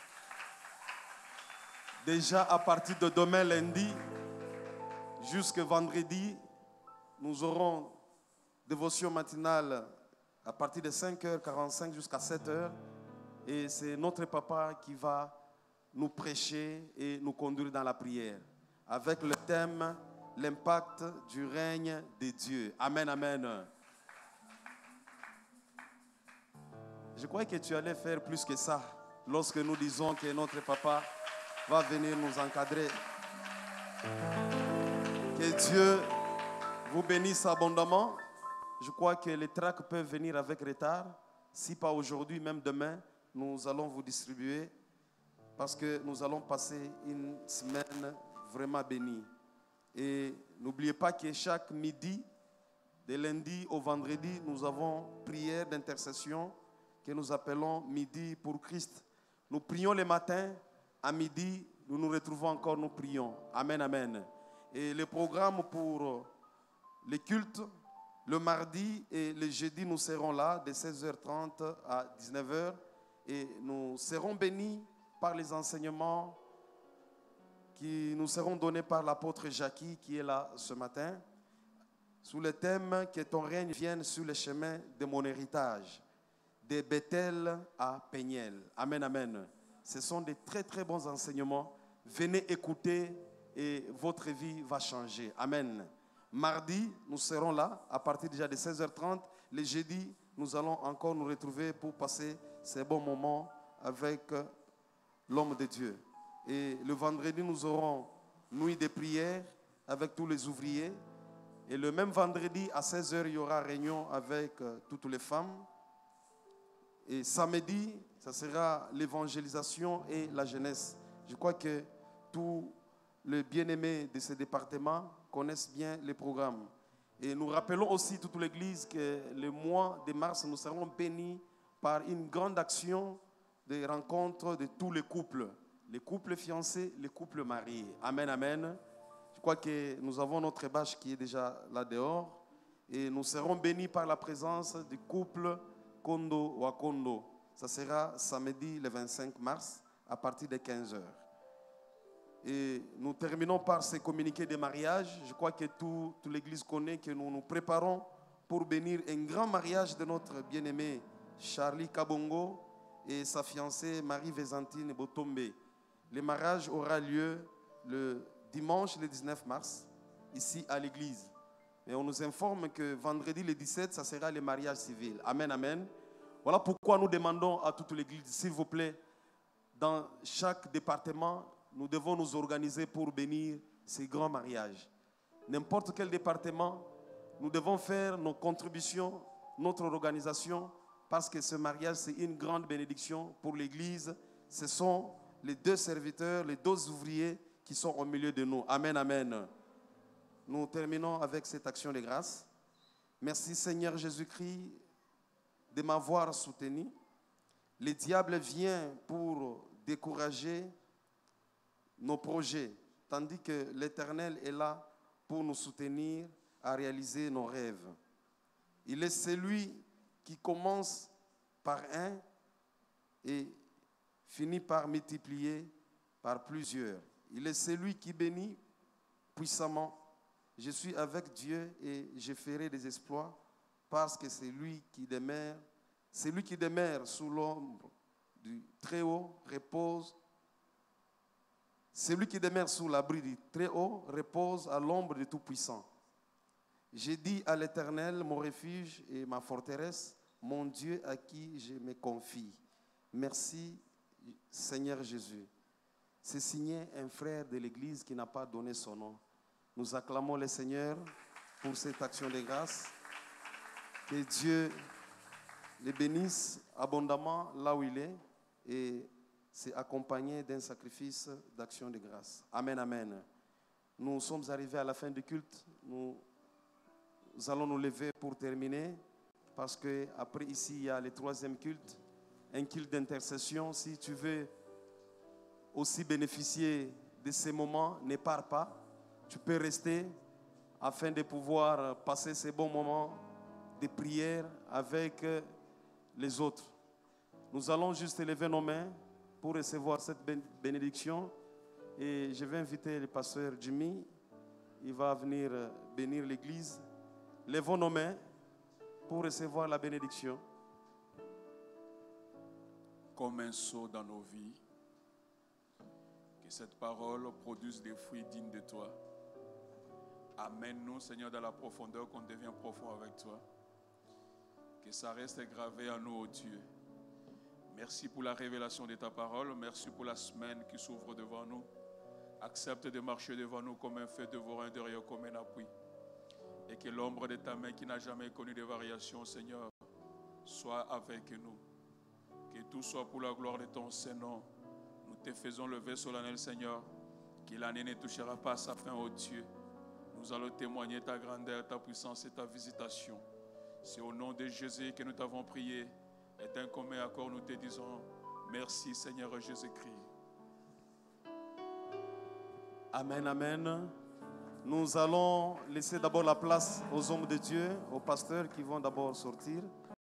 Déjà à partir de demain lundi jusqu'à vendredi, nous aurons dévotion matinale à partir de 5h45 jusqu'à 7h. Et c'est notre papa qui va nous prêcher et nous conduire dans la prière. Avec le thème, l'impact du règne de Dieu. Amen, amen. Je croyais que tu allais faire plus que ça lorsque nous disons que notre papa va venir nous encadrer. Que Dieu vous bénisse abondamment. Je crois que les tracts peuvent venir avec retard. Si pas aujourd'hui, même demain, nous allons vous distribuer parce que nous allons passer une semaine vraiment bénie. Et n'oubliez pas que chaque midi, de lundi au vendredi, nous avons prière d'intercession que nous appelons Midi pour Christ. Nous prions le matin, à midi, nous nous retrouvons encore, nous prions. Amen, amen. Et le programme pour les cultes, le mardi et le jeudi, nous serons là de 16h30 à 19h et nous serons bénis par les enseignements qui nous seront donnés par l'apôtre Jackie qui est là ce matin sous le thème que ton règne vienne sur le chemin de mon héritage, de Bethel à Peniel. Amen, amen. Ce sont des très très bons enseignements. Venez écouter et votre vie va changer. Amen. Mardi, nous serons là à partir déjà de 16h30. Le jeudi, nous allons encore nous retrouver pour passer ces bons moments avec l'homme de Dieu. Et le vendredi, nous aurons nuit de prière avec tous les ouvriers. Et le même vendredi, à 16h, il y aura réunion avec toutes les femmes. Et samedi, ça sera l'évangélisation et la jeunesse. Je crois que tous les bien-aimés de ce département connaissent bien les programmes. Et nous rappelons aussi toute l'Église que le mois de mars, nous serons bénis par une grande action de rencontre de tous les couples fiancés, les couples mariés. Amen, amen. Je crois que nous avons notre bâche qui est déjà là dehors. Et nous serons bénis par la présence du couple Kondo Wakondo. Ça sera samedi le 25 mars à partir de 15h. Et nous terminons par ces communiqués de mariage. Je crois que toute l'Église connaît que nous nous préparons pour bénir un grand mariage de notre bien-aimé Charlie Kabongo et sa fiancée Marie-Vézantine Botombe. Le mariage aura lieu le dimanche le 19 mars, ici à l'église. Et on nous informe que vendredi le 17, ça sera le mariage civil. Amen, amen. Voilà pourquoi nous demandons à toute l'église, s'il vous plaît, dans chaque département, nous devons nous organiser pour bénir ces grands mariages. N'importe quel département, nous devons faire nos contributions, notre organisation, parce que ce mariage, c'est une grande bénédiction pour l'église. Ce sont les deux serviteurs, les deux ouvriers qui sont au milieu de nous. Amen, amen. Nous terminons avec cette action de grâce. Merci Seigneur Jésus-Christ de m'avoir soutenu. Le diable vient pour décourager nos projets, tandis que l'Éternel est là pour nous soutenir à réaliser nos rêves. Il est celui qui commence par un et finit par multiplier par plusieurs. Il est celui qui bénit puissamment. Je suis avec Dieu et je ferai des exploits parce que c'est lui qui demeure sous l'ombre du Très-Haut repose. Celui qui demeure sous l'abri du Très-Haut repose à l'ombre du Tout-Puissant. J'ai dit à l'Éternel, mon refuge et ma forteresse, mon Dieu à qui je me confie. Merci Seigneur Jésus. C'est signé un frère de l'Église qui n'a pas donné son nom. Nous acclamons le Seigneur pour cette action de grâce. Que Dieu le bénisse abondamment là où il est et c'est accompagné d'un sacrifice d'action de grâce. Amen, amen. Nous sommes arrivés à la fin du culte. Nous allons nous lever pour terminer parce qu'après ici, il y a le troisième culte, un culte d'intercession. Si tu veux aussi bénéficier de ces moments, ne pars pas. Tu peux rester afin de pouvoir passer ces bons moments de prière avec les autres. Nous allons juste lever nos mains pour recevoir cette bénédiction. Et je vais inviter le pasteur Jimmy. Il va venir bénir l'église. Levons nos mains pour recevoir la bénédiction. Comme un sceau dans nos vies, que cette parole produise des fruits dignes de toi. Amène-nous, Seigneur, dans la profondeur, qu'on devient profond avec toi. Que ça reste gravé en nous, ô Dieu. Merci pour la révélation de ta parole. Merci pour la semaine qui s'ouvre devant nous. Accepte de marcher devant nous comme un feu dévorant derrière comme un appui. Et que l'ombre de ta main qui n'a jamais connu de variation, Seigneur, soit avec nous. Que tout soit pour la gloire de ton Saint-Nom. Nous te faisons lever solennel, Seigneur. Que l'année ne touchera pas à sa fin, ô Dieu. Nous allons témoigner ta grandeur, ta puissance et ta visitation. C'est au nom de Jésus que nous t'avons prié. Et d'un commun accord, nous te disons merci, Seigneur Jésus-Christ. Amen, amen. Nous allons laisser d'abord la place aux hommes de Dieu, aux pasteurs qui vont d'abord sortir.